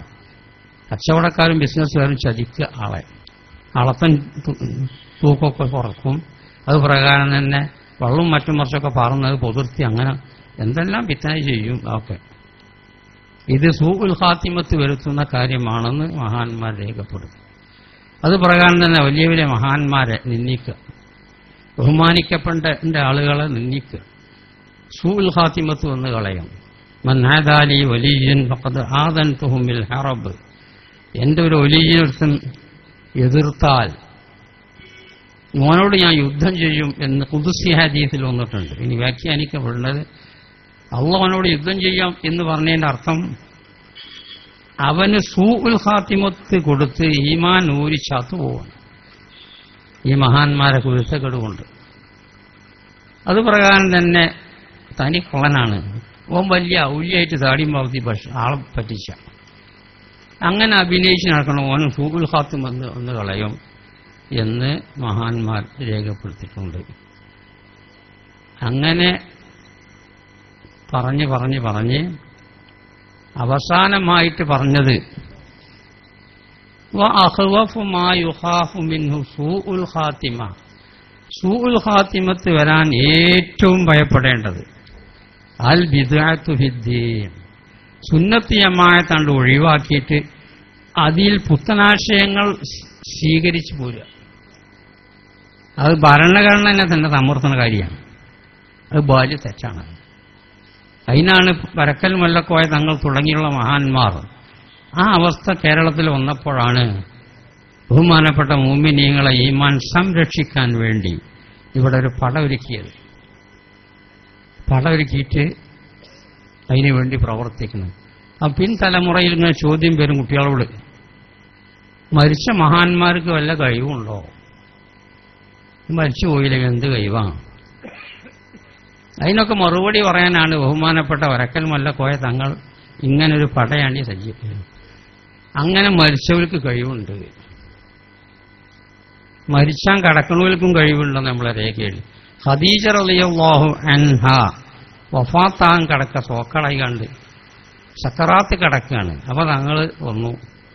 കച്ചവടക്കാരും ബിസിനസ്സുകാരും ചതിക്കുക ആളെ, അളത്തൻ തൂക്കമൊക്കെ കുറക്കും, അത് പ്രകാരം തന്നെ വെള്ളവും മറ്റും മറിച്ചൊക്കെ പാറുന്നത് പൊതിർത്തി അങ്ങനെ എന്തെല്ലാം പിത്തന ചെയ്യും. ഓക്കെ, ഇത് സൂഉൽ ഖാത്തിമത്ത് വരുത്തുന്ന കാര്യമാണെന്ന് മഹാന്മാർ രേഖപ്പെടുത്തി. അത് പ്രകാരം തന്നെ വലിയ വലിയ മഹാന്മാരെ നിന്ദിക്കുക, ബഹുമാനിക്കപ്പെട്ട ആളുകളെ നിന്ദിക്കുക, സൂഉൽ ഖാത്തിമത്ത് വന്ന് കളയും. മൻ ആദാലി വലിയ്യൻ ഫഖദ് ആദൻതുഹു ബിൽ ഹറബ്, എൻ്റെ ഒരു വലിയൊരുത്തൻ എതിർത്താൽ മോനോട് ഞാൻ യുദ്ധം ചെയ്യും എന്ന് ഖുദ്സി ഹദീസിൽ വന്നിട്ടുണ്ട്. ഇനി വ്യാഖ്യാനിക്കപ്പെടുന്നത് അള്ളാഹുവിനോട് യുദ്ധം ചെയ്യാം എന്ന് പറഞ്ഞതിൻ്റെ അർത്ഥം അവന് സൂഉൽ ഖാത്തിമത്ത് കൊടുത്ത് ഈമാൻ ഊരി ചത്തുപോവാണ് ഈ മഹാന്മാരെ കുരുത്തക്കെടുകൊണ്ട്. അത് പ്രകാരം തന്നെ തനി കള്ളനാണ് ഓൻ, വലിയ ഔലിയായിട്ട് താടിയും വളർത്തി പക്ഷെ ആളെ പറ്റിച്ച അങ്ങനെ അഭിനയിച്ച് നടക്കണം, ഓനും സൂഉൽ ഖാത്തിമത്ത് ഒന്ന് കളയും എന്ന് മഹാന്മാർ രേഖപ്പെടുത്തിയിട്ടുണ്ട്. അങ്ങനെ പറഞ്ഞ് പറഞ്ഞ് പറഞ്ഞ് അവസാനമായിട്ട് പറഞ്ഞത് വഅഖ്വഫു മാ യുഖാഫു മിൻഹു സൂഉൽ ഖാത്തിമ, സൂഉൽ ഖാത്തിമത്ത് വരാൻ ഏറ്റവും ഭയപ്പെടേണ്ടത് അൽ ബിദ്അത്തു ഫിദ്ദീൻ, സുന്നത്ത് ജമാഅത്ത് ഒഴിവാക്കിയിട്ട് അതിൽ പുത്തനാശയങ്ങൾ സ്വീകരിച്ചു പോരുക. അത് ഭരണഘടന തന്നെ സമർത്ഥന കാര്യമാണ്. അത് ബാല്യ തെറ്റാണ്. അതിനാണ് വരക്കൽ മല്ലക്കോയ തങ്ങൾ തുടങ്ങിയുള്ള മഹാന്മാർ ആ അവസ്ഥ കേരളത്തിൽ വന്നപ്പോഴാണ് ബഹുമാനപ്പെട്ട മുഅ്മിനീങ്ങളെ ഈമാൻ സംരക്ഷിക്കാൻ വേണ്ടി ഇവിടെ ഒരു പട ഒരുക്കിയത്. പട ഒരുക്കിയിട്ട് അതിനു വേണ്ടി പ്രവർത്തിക്കുന്നു. ആ പിൻതലമുറയിൽ ഇങ്ങനെ ചോദ്യം വരും കുട്ടികളോട്, മരിച്ച മഹാന്മാർക്ക് വല്ല കഴിവുണ്ടോ? മരിച്ചു പോയില്ലെങ്കിൽ എന്ത് കഴിവാണ്? അതിനൊക്കെ മറുപടി പറയാനാണ് ബഹുമാനപ്പെട്ട വരക്കൽ മല്ലക്കോയ തങ്ങൾ ഇങ്ങനൊരു പടയാണി സജ്ജീകരിക്കുന്നത്. അങ്ങനെ മരിച്ചവർക്ക് കഴിവുണ്ട്, മരിച്ചാൻ കടക്കണവർക്കും കഴിവുണ്ടെന്ന് നമ്മളെ രേഖയിൽ. ഖദീജ റളിയല്ലാഹു അൻഹ വഫാത്താൻ കടക്ക സോക്കളായി കണ്ട് സക്കറാത്ത് കിടക്കുകയാണ്. അപ്പൊ തങ്ങൾ വന്നു,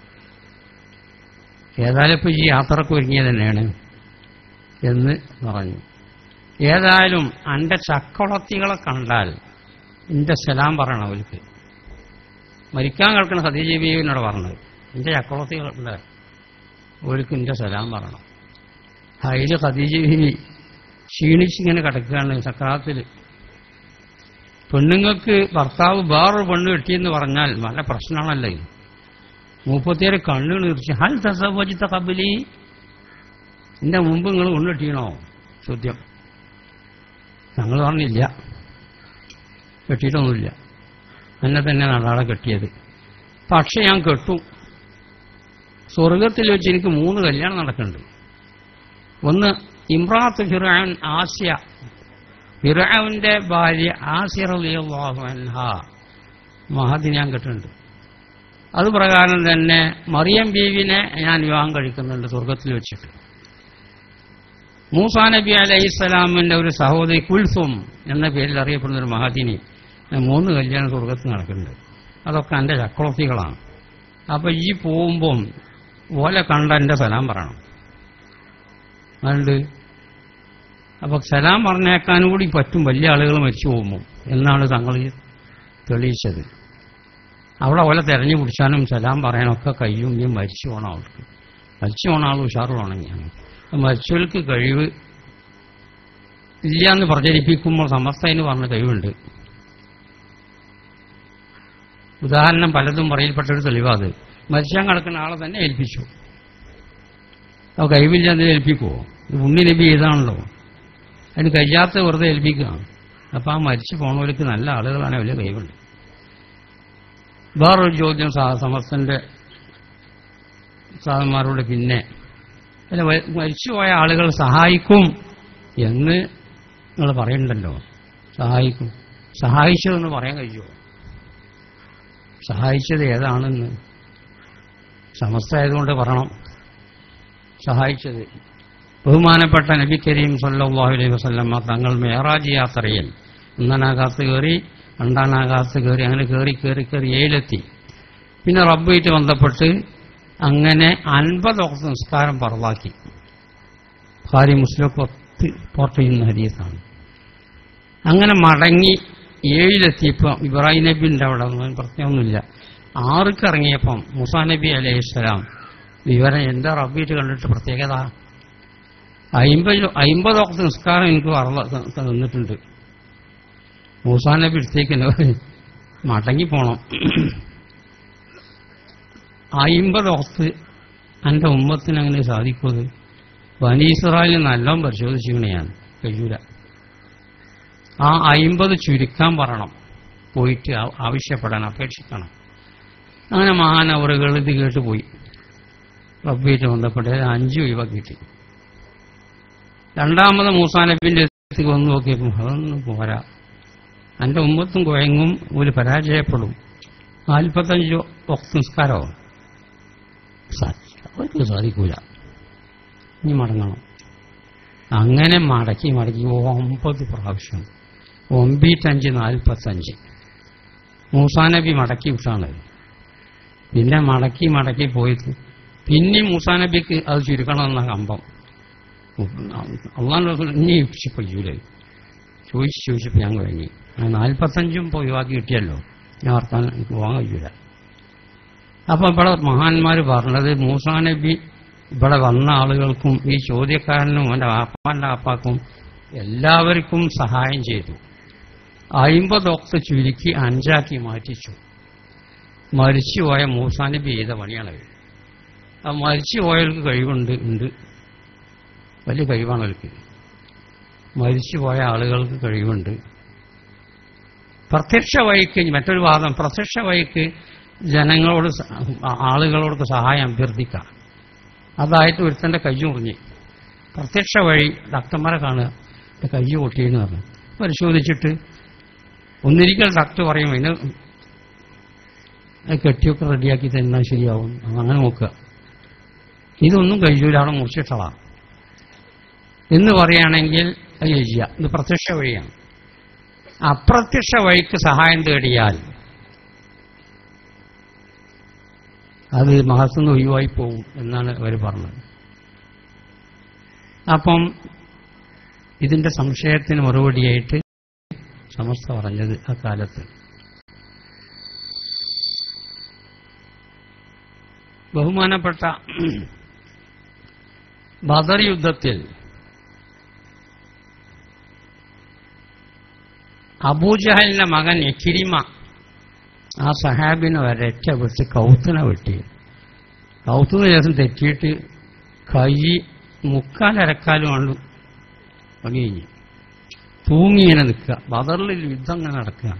ഏതായാലും ഇപ്പൊ ഈ യാത്രക്ക് ഒരുങ്ങിയത് തന്നെയാണ് എന്ന് പറഞ്ഞു. ഏതായാലും എൻ്റെ ചക്കുളത്തികളെ കണ്ടാൽ എൻ്റെ സലാം പറയണം അവർക്ക്. മരിക്കാൻ കിടക്കുന്ന ഖദീജ ബീവിനോട് പറഞ്ഞത്, എൻ്റെ ചക്കുളത്തികളുണ്ട് അവർക്ക് എൻ്റെ സലാം പറയണം. അതിൽ ഖദീജ ബീവി ക്ഷീണിച്ചിങ്ങനെ കിടക്കുകയാണ് സക്രാത്തിൽ. പെണ്ണുങ്ങൾക്ക് ഭർത്താവ് വേറൊരു പെണ്ണ് കെട്ടിയെന്ന് പറഞ്ഞാൽ നല്ല പ്രശ്നമാണല്ലോ ഇത്. മൂപ്പത്തിയേറെ കണ്ണു തീർച്ച ഹൽ തസവ്വജ്ത ഖബ്ലി, എൻ്റെ മുമ്പ് നിങ്ങൾ പെണ്ണ് കെട്ടിയണോ ചോദ്യം. ഞങ്ങൾ പറഞ്ഞില്ല, കെട്ടിയിട്ടൊന്നുമില്ല, എന്നെ തന്നെ നാളെ കെട്ടിയത്. പക്ഷെ ഞാൻ കെട്ടു. സ്വർഗത്തിൽ വെച്ച് എനിക്ക് മൂന്ന് കല്യാണം നടക്കുന്നുണ്ട്. ഒന്ന് ഇമ്രാത്ത് ഫിർഔൻ ആസിയ, ഫിർഔന്റെ ഭാര്യ ആസിയ റളിയല്ലാഹു അൻഹാ, മഹദി ഞാൻ കെട്ടുന്നുണ്ട്. അത് പ്രകാരം തന്നെ മറിയം ബീവിനെ ഞാൻ വിവാഹം കഴിക്കുന്നുണ്ട് സ്വർഗത്തിൽ വെച്ചിട്ട്. മൂസാ നബി അലൈഹിസ്സലാമിന്റെ ഒരു സഹോദരി കുൽസും എന്ന പേരിൽ അറിയപ്പെടുന്ന ഒരു മഹദിനി, മൂന്ന് കല്യാണം സ്വർഗത്തിൽ നടക്കുന്നുണ്ട്. അതൊക്കെ എൻ്റെ ചക്രവർത്തികളാണ്. അപ്പൊ ഈ പോകുമ്പം ഓലെ കണ്ട എൻ്റെ സലാം പറയണം. അതുകൊണ്ട് അപ്പൊ സലാം പറഞ്ഞേക്കാനും കൂടി പറ്റും വലിയ ആളുകൾ മരിച്ചു പോകുമ്പോൾ എന്നാണ് തങ്ങൾ തെളിയിച്ചത്. അവിടെ ഓലെ തെരഞ്ഞു പിടിച്ചാലും സലാം പറയാനൊക്കെ കഴിയും. ഈ മരിച്ചു പോകണം അവർക്ക്, മരിച്ചു പോകണ ആൾ ഉഷാറ് വേണമെങ്കിൽ. മരിച്ചവർക്ക് കഴിവ് ഇല്ല എന്ന് പ്രചരിപ്പിക്കുമ്പോൾ സമസ്തയിന് പറഞ്ഞ കഴിവുണ്ട്. ഉദാഹരണം പലതും പറയപ്പെട്ടൊരു തെളിവാത്. മരിച്ചാൻ കിടക്കുന്ന ആളെ തന്നെ ഏൽപ്പിച്ചു. അപ്പോൾ കഴിവില്ല എന്ന് ഏൽപ്പിക്കുമോ? ഉണ്ണി നബി ഇതാണല്ലോ, അതിന് കഴിയാത്ത വെറുതെ ഏൽപ്പിക്കുക. അപ്പം ആ മരിച്ചു പോണവർക്ക് നല്ല ആളുകളാണ് വലിയ കഴിവുണ്ട്. വേറൊരു ചോദ്യം സമസ്തന്റെ സാധന്മാരോട്, പിന്നെ അല്ല മരിച്ചുപോയ ആളുകൾ സഹായിക്കും എന്ന് നിങ്ങൾ പറയുന്നുണ്ടല്ലോ, സഹായിക്കും. സഹായിച്ചതെന്ന് പറയാൻ കഴിയുമോ? സഹായിച്ചത് ഏതാണെന്ന് സമസ്ത ആയതുകൊണ്ട് പറയണം. സഹായിച്ചത് ബഹുമാനപ്പെട്ട നബി കരീം സല്ലല്ലാഹു അലൈഹി വസല്ലം തങ്ങൾ മിഅ്റാജ് യാത്രയിൽ ഒന്നാനാകാത്ത് കയറി, രണ്ടാനാകാത്ത് കയറി, അങ്ങനെ കയറി കയറി കയറി ഏഴിലെത്തി. പിന്നെ റബ്ബുമായിട്ട് ബന്ധപ്പെട്ട് അങ്ങനെ അൻപത് വഖ്ത് നിസ്കാരം ഫർളാക്കി. ബുഖാരി മുസ്ലിമൊക്കെ പത്ത് പോർട്ട് ചെയ്യുന്ന ഹദീസാണ്. അങ്ങനെ മടങ്ങി ഏഴിലെത്തിയപ്പോൾ ഇബ്രാഹിം നബിൻ്റെ അവിടെ ഒന്നും പ്രത്യേകമൊന്നുമില്ല. ആർക്ക് ഇറങ്ങിയപ്പം മൂസാ നബി അലൈഹിസ്സലാം വിവരം എന്താ റബ്ബീറ്റ് കണ്ടിട്ട് പ്രത്യേകത അയിമ്പത് അയിമ്പത് വക്ത് നിസ്കാരം എനിക്ക് വറ തന്നിട്ടുണ്ട്. മൂസാ നബി എടുത്തേക്ക് മടങ്ങിപ്പോണം. അയിമ്പത് വക്ത് എൻ്റെ ഉമ്മത്തിന് അങ്ങനെ സാധിക്കുന്നത് ബനി ഇസ്രായേലിൽ നല്ലോണം പരിശോധിച്ചിരിക്കണേ ഞാൻ കഴിയൂല. ആ അയിമ്പത് ചുരുക്കാൻ പറയണം, പോയിട്ട് ആവശ്യപ്പെടാൻ അപേക്ഷിക്കണം. അങ്ങനെ മഹാനവറുകൾ ഇത് കേട്ട് പോയി. റബ്ബിയായിട്ട് ബന്ധപ്പെട്ട് അഞ്ച് ഒഴിവാക്കിയിട്ട് രണ്ടാമത് മൂസാ നബിന്റെ അടുത്ത് വന്ന് നോക്കിയപ്പോൾ അതൊന്നും പോരാ, എൻ്റെ ഉമ്മത്തും കുഴങ്ങും ഒരു പരാജയപ്പെടും. നാൽപ്പത്തഞ്ച് വക്ത് നിസ്കാരമോ അവർക്ക് സാധിക്കൂല, ഇനി മടങ്ങണം. അങ്ങനെ മടക്കി മടക്കി ഒമ്പത് പ്രാവശ്യം, ഒമ്പീറ്റഞ്ച് നാൽപ്പത്തഞ്ച് മൂസാ നബി മടക്കി വിട്ടാണ്. പിന്നെ മടക്കി മടക്കി പോയിട്ട് പിന്നെ മൂസാ നബിക്ക് അത് ചുരുക്കണമെന്ന കമ്പം. അള്ളാഹു ഇനി കഴിയൂലേ ചോദിച്ച് ചോദിച്ചപ്പോൾ ഞാൻ കഴിഞ്ഞു. നാൽപ്പത്തഞ്ചും ഒഴിവാക്കി കിട്ടിയല്ലോ, ഞാൻ ഓർക്കാൻ എനിക്ക് പോകാൻ കഴിയൂല. അപ്പം ഇവിടെ മഹാന്മാർ പറഞ്ഞത് മൂസാ നബി ഇവിടെ വന്ന ആളുകൾക്കും ഈ ചോദ്യക്കാരനും അവൻ്റെ ആപ്പാൻ്റെ ആപ്പാക്കും എല്ലാവർക്കും സഹായം ചെയ്തു. അയിമ്പതൊക്കെ ചുരുക്കി അഞ്ചാക്കി മാറ്റിച്ചു. മരിച്ചുപോയ മൂസാ നബി ചെയ്ത പണിയാണത്. ആ മരിച്ചുപോയവർക്ക് കഴിവുണ്ട് ഉണ്ട് വലിയ കഴിവാണ് അവർക്ക്. മരിച്ചുപോയ ആളുകൾക്ക് കഴിവുണ്ട്. പ്രത്യക്ഷ വഴിക്ക് മറ്റൊരു വാദം, പ്രത്യക്ഷ വഴിക്ക് ജനങ്ങളോട് ആളുകളോട് സഹായം അഭ്യർത്ഥിക്കാം. അതായിട്ട് ഒരുത്തൻ്റെ കൈ മുറിഞ്ഞ് പ്രത്യക്ഷ വഴി ഡോക്ടർമാരെ കാണുക, എൻ്റെ കൈ പൊട്ടിയെന്ന് പറഞ്ഞു. പരിശോധിച്ചിട്ട് ഒന്നിരിക്കൽ ഡോക്ടർ പറയും അതിന് കെട്ടിയൊക്കെ റെഡിയാക്കി തന്നാൽ ശരിയാവും, അങ്ങനെ നോക്കുക. ഇതൊന്നും കഴിയൂല, അവിടെ മുറിച്ചിട്ടളാം എന്ന് പറയുകയാണെങ്കിൽ അത് ചെയ്യുക. ഇത് പ്രത്യക്ഷ വഴിയാണ്. അപ്രത്യക്ഷ വഴിക്ക് സഹായം തേടിയാൽ അത് മഹത്വം ഒഴിവായി പോകും എന്നാണ് അവർ പറഞ്ഞത്. അപ്പം ഇതിന്റെ സംശയത്തിന് മറുപടിയായിട്ട് സമസ്ത പറഞ്ഞത് അക്കാലത്ത് ബഹുമാനപ്പെട്ട ബദർ യുദ്ധത്തിൽ അബൂജഹലിന്റെ മകൻ ഇക്രിമ ആ സഹാബിനെ ഒരൊറ്റ വെട്ടി കൗത്തിനെ വെട്ടി. കൗത്തിന് ശേഷം തെറ്റിയിട്ട് കൈ മുക്കാലരക്കാലും കൊണ്ട് പണി കഴിഞ്ഞ് തൂങ്ങിങ്ങനെ നിൽക്കുക. ബദറിൽ യുദ്ധം അങ്ങനെ നടക്കുക.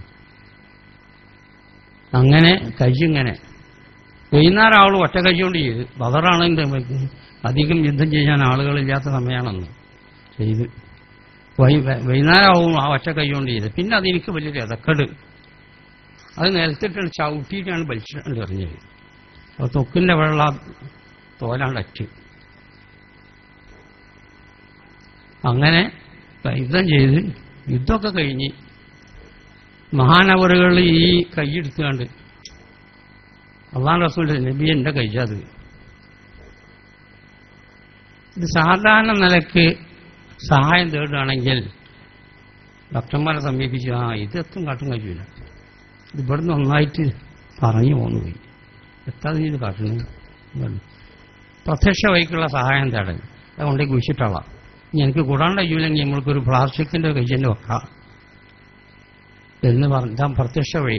അങ്ങനെ കൈയിങ്ങനെ വൈകുന്നേരം ആൾ ഒറ്റ കൈ കൊണ്ട് ചെയ്ത്. ബദറാണ് അധികം യുദ്ധം ചെയ്യാൻ ആളുകളില്ലാത്ത സമയമാണെന്ന് ചെയ്ത് വൈ വൈകുന്നേരമാവും ആ ഒറ്റ കൈ കൊണ്ട് ചെയ്ത്. പിന്നെ അതെനിക്ക് വലിയൊരു എതക്കട്, അത് നിലത്തിട്ടാണ് ചവിട്ടിയിട്ടാണ് വലിച്ചിട്ടുണ്ട് എറിഞ്ഞത്. അപ്പോൾ തൊക്കിൻ്റെ വെള്ള തോലാണ്ട് അറ്റ്. അങ്ങനെ യുദ്ധം ചെയ്ത് യുദ്ധമൊക്കെ കഴിഞ്ഞ് മഹാനവറുകൾ ഈ കൈയെടുത്തുകൊണ്ട് അള്ളാഹു റസൂലിന്റെ നബി എൻ്റെ കൈജാത്. ഇത് സാധാരണ നിലക്ക് സഹായം തേടുകയാണെങ്കിൽ ഡോക്ടർമാരെ സമീപിച്ച് ആ ഇതെത്തും കാട്ടും കഴിയില്ല, ഇത് ഇവിടുന്ന് ഒന്നായിട്ട് പറഞ്ഞു പോന്നുപോയി, എത്താതെ ഇത് കാട്ടുന്നു. പ്രത്യക്ഷ വഴിക്കുള്ള സഹായം തേടൽ അതുകൊണ്ട് കുഴിച്ചിട്ടുള്ള എനിക്ക് കൂടാണ്ട് കഴിയില്ലെങ്കിൽ നമ്മൾക്കൊരു പ്ലാസ്റ്റിക്കിൻ്റെ കയ്യന്നെ വെക്കാം എന്ന് പറഞ്ഞാൽ പ്രത്യക്ഷ വഴി.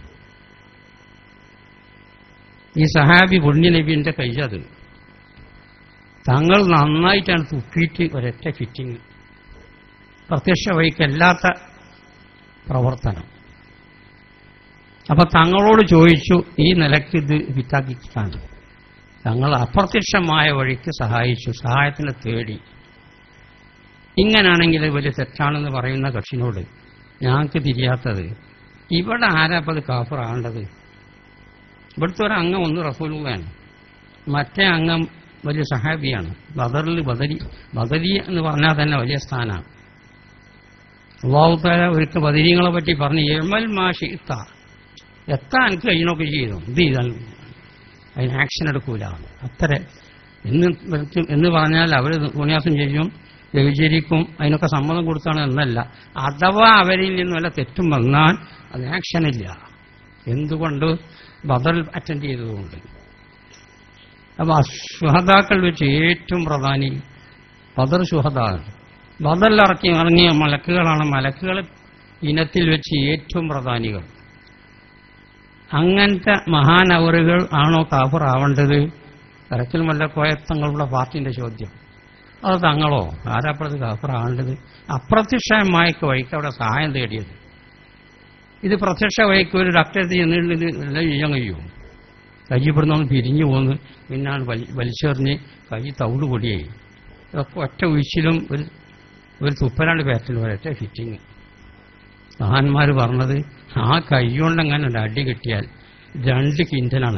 ഈ സഹാബി പുണ്യ നബിന്റെ കയ്യത് തങ്ങൾ നന്നായിട്ടാണ് തുപ്പിയിട്ട് ഒരൊറ്റ ഫിറ്റിങ്, പ്രത്യക്ഷ വഴിക്കല്ലാത്ത പ്രവർത്തനം. അപ്പൊ തങ്ങളോട് ചോദിച്ചു ഈ നിലയ്ക്ക് ഇത് ഫിറ്റാക്കിക്കാൻ. തങ്ങൾ അപ്രത്യക്ഷമായ വഴിക്ക് സഹായിച്ചു, സഹായത്തിനെ തേടി. ഇങ്ങനാണെങ്കിൽ വലിയ തെറ്റാണെന്ന് പറയുന്ന കക്ഷിനോട് ഞങ്ങൾക്ക് തിരിയാത്തത് ഇവിടെ ആരാപ്പത് കാഫറാണ്ടത്? ഇവിടുത്തെ ഒരു അംഗം ഒന്ന് റസൂലുള്ളാഹിയാണ്, മറ്റേ അംഗം വലിയ സഹാബിയാണ്. ബദറിൽ ബദരി ബദരി എന്ന് പറഞ്ഞാൽ തന്നെ വലിയ സ്ഥാനമാണ്. അല്ലാഹു തആല ഒരിക്കൽ ബദരീങ്ങളെ പറ്റി പറഞ്ഞ് യഅ്മൽ മാ ശിഅ്ത, എത്താൻ എനിക്ക് കഴിഞ്ഞൊക്കെ ചെയ്തു, ഇത് ചെയ്താൽ അതിന് ആക്ഷൻ എടുക്കൂല അത്ര എന്ന് എന്ന് പറഞ്ഞാൽ അവർ ഉപന്യാസം ചെയ്യും. വ്യഭിചരിക്കും, അതിനൊക്കെ സമ്മതം കൊടുത്താണ് എന്നല്ല. അഥവാ അവരിൽ നിന്ന് വല്ല തെറ്റും വന്നാൽ അത് ആക്ഷനില്ല. എന്തുകൊണ്ട്? ബദൽ അറ്റൻഡ് ചെയ്തതുകൊണ്ട്. അപ്പൊ ശുഹദാക്കൾ വെച്ച് ഏറ്റവും പ്രധാനി ബദർ ശുഹദാ. ബദൽ ഇറക്കി ഇറങ്ങിയ മലക്കുകളാണ് മലക്കുകൾ ഇനത്തിൽ വെച്ച് ഏറ്റവും പ്രധാനികൾ. അങ്ങനത്തെ മഹാനവറുകൾ ആണോ കാഫർ ആവേണ്ടത്? ഇറക്കൽ മല്ലക്കോയത്തങ്ങളുടെ പാർട്ടിന്റെ ചോദ്യം. അത് തങ്ങളോ? ആരാപ്പുറത്ത് കാഫർ ആവേണ്ടത്? അപ്രത്യക്ഷമായൊക്കെ വഴിക്ക് അവിടെ സഹായം തേടിയത്. ഇത് പ്രത്യക്ഷ വഴിക്ക് ഒരു ഡോക്ടറെത്തി എന്നിട്ട് ഇത് എല്ലാം ചെയ്യാൻ കഴിയുമോ? കയ്യപ്പെടുന്നവന്ന് പിരിഞ്ഞു പോന്ന് പിന്നാണ് വലി വലിച്ചെറിഞ്ഞ് കൈ തവിട് പൊടിയായി. ഇതൊക്കെ ഒറ്റ വീഴ്ചയിലും ഒരു ഒരു തുപ്പലാണ്ട് പേറ്റൽ ഒരൊറ്റ ഫിറ്റിങ്. മഹാന്മാർ പറഞ്ഞത് ആ കൈകൊണ്ടെങ്ങനെ ഒരു അടി കിട്ടിയാൽ രണ്ട് കിൻഡലാണ്.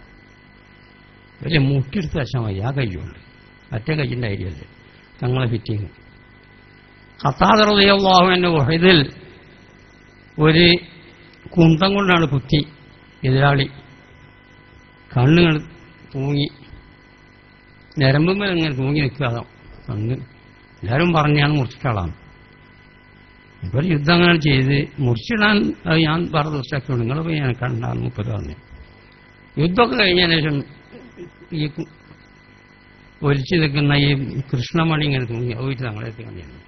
വലിയ മുട്ടെടുത്ത് വെച്ചാൽ മതി ആ കൈകൊണ്ട്. മറ്റേ കൈയിൻ്റെ ഐഡിയല്ലേ തങ്ങളെ ഫിറ്റിങ്. ഖത്താദ് റളിയല്ലാഹു അൻഹു ഉഹദിൽ ഒരു കുന്തം കൊണ്ടാണ് കുത്തി എതിരാളി. കണ്ണുകൾ തൂങ്ങി, ഞരമ്പുമ്പോൾ ഇങ്ങനെ തൂങ്ങി നിൽക്കുക. കണ്ണ് എല്ലാവരും പറഞ്ഞാണ് മുറിച്ചിട്ടാളാണ്. ഇവർ യുദ്ധം അങ്ങനെ ചെയ്ത് മുറിച്ചിടാൻ അത് ഞാൻ വേറെ ദിവസമാക്കിയുള്ളൂ. നിങ്ങൾ പോയി ഞാൻ കണ്ടാണ് മുപ്പത് പറഞ്ഞു. യുദ്ധമൊക്കെ കഴിഞ്ഞതിന് ശേഷം ഈ ഒലിച്ചു നിൽക്കുന്ന ഈ കൃഷ്ണമണി ഇങ്ങനെ തൂങ്ങി പോയിട്ട് തങ്ങളെത്തി കണ്ടിരുന്നു.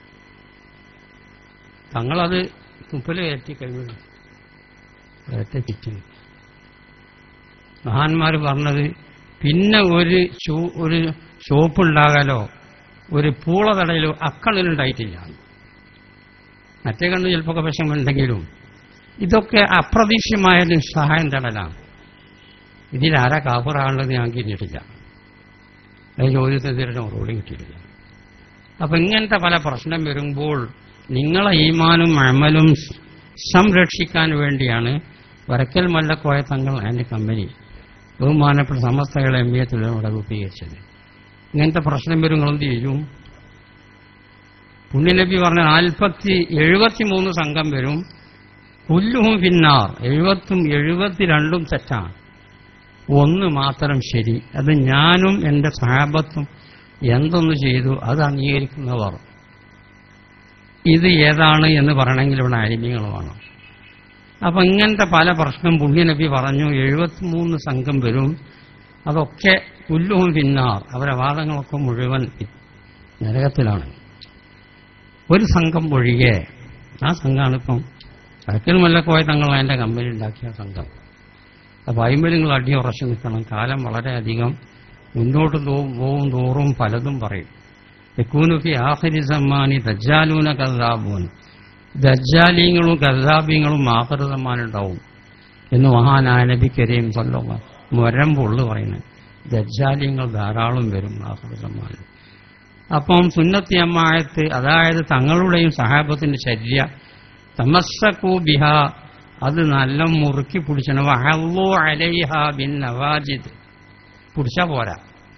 തങ്ങളത് തുപ്പല് കയറ്റി കഴിവ് കയറ്റ ചുറ്റും. മഹാന്മാർ പറഞ്ഞത് പിന്നെ ഒരു ഷോ ഒരു ഷോപ്പുണ്ടാകാലോ ഒരു പൂള തടയിലോ അക്കണ്ണിലുണ്ടായിട്ടില്ല. മറ്റേ കണ്ണ് ചിലപ്പോൾ വിഷമുണ്ടെങ്കിലും ഇതൊക്കെ അപ്രതീക്ഷിതമായ സഹായം തടലാണ്. ഇതിലാരാ കാഫറാണുള്ളത് ഞാൻ കഴിഞ്ഞിട്ടില്ല. അത് ചോദ്യത്തിന് തീരെ മറുപടി കിട്ടിയിട്ടില്ല. അപ്പൊ ഇങ്ങനത്തെ പല പ്രശ്നം വരുമ്പോൾ നിങ്ങളെ ഈമാനും അമലും സംരക്ഷിക്കാൻ വേണ്ടിയാണ് വരക്കൽ മല്ലക്കോയ തങ്ങൾ അതിന്റെ കമ്പനി ബഹുമാനപ്പെട്ട സമസ്തകളെ എം എ തുലയോടെ രൂപീകരിച്ചത്. ഇങ്ങനത്തെ പ്രശ്നം വരും എന്ത് ചെയ്യും? പുണ്യനബി പറഞ്ഞ നാൽപ്പത്തി എഴുപത്തി മൂന്ന് സംഘം വരും. കുല്ലുഹും ഫിന്നാർ, എഴുപത്തും എഴുപത്തിരണ്ടും തെറ്റാണ്, ഒന്ന് മാത്രം ശരി. അത് ഞാനും എന്റെ സഹാബത്തും എന്തൊന്ന് ചെയ്തു അത് അംഗീകരിക്കുന്നവർ. ഇത് ഏതാണ് എന്ന് പറയണമെങ്കിൽ ഇവിടെ അരിമീങ്ങൾ വേണം. അപ്പൊ ഇങ്ങനത്തെ പല പ്രശ്നം പുണ്യനബി പറഞ്ഞു. എഴുപത്തിമൂന്ന് സംഘം വരും, അതൊക്കെ കുല്ലുഹും ഫിന്നാർ, അവരെ വാദങ്ങളൊക്കെ മുഴുവൻ നരകത്തിലാണ്. ഒരു സംഘം ഒഴികെ, ആ സംഘമാണ് ഇപ്പം വരക്കൽ മല്ലക്കോയ തങ്ങൾ അതിന്റെ കമ്പനി ഉണ്ടാക്കിയ സംഘം. അപ്പൊ അതിന്മേൽ നിങ്ങൾ അടി ഉറച്ചു നിൽക്കണം. കാലം വളരെയധികം മുന്നോട്ട് പോവും തോറും പലതും പറയും. യകൂനുഫി ആഖിരി സമ്മാനി ദജ്ജാലൂന കദ്ദാബൂൻ, ദജ്ജാലീങ്ങളും കദ്ദാബീങ്ങളും ആഖിരി സമ്മാനുണ്ടാവും എന്ന് മഹാനായ നബി കരീം സല്ലല്ലാഹു അലൈഹി വസല്ലം മരം പൊള്ളു പറയുന്നത്. ദജ്ജാലീങ്ങൾ ധാരാളം വരും ആഖിരി സമ്മാനിൽ. അപ്പം സുന്നത്തി അമ്മായത്ത്, അതായത് തങ്ങളുടെയും സഹാബത്തിന്റെ ചര്യ, തമസ്സകൂ ബിഹ, അത് നല്ല മുറുക്കി പിടിച്ചണം. വഹല്ലൂ അലൈഹ ബിൻ നവാജിദ്, പിടിച്ചാ പോരാ.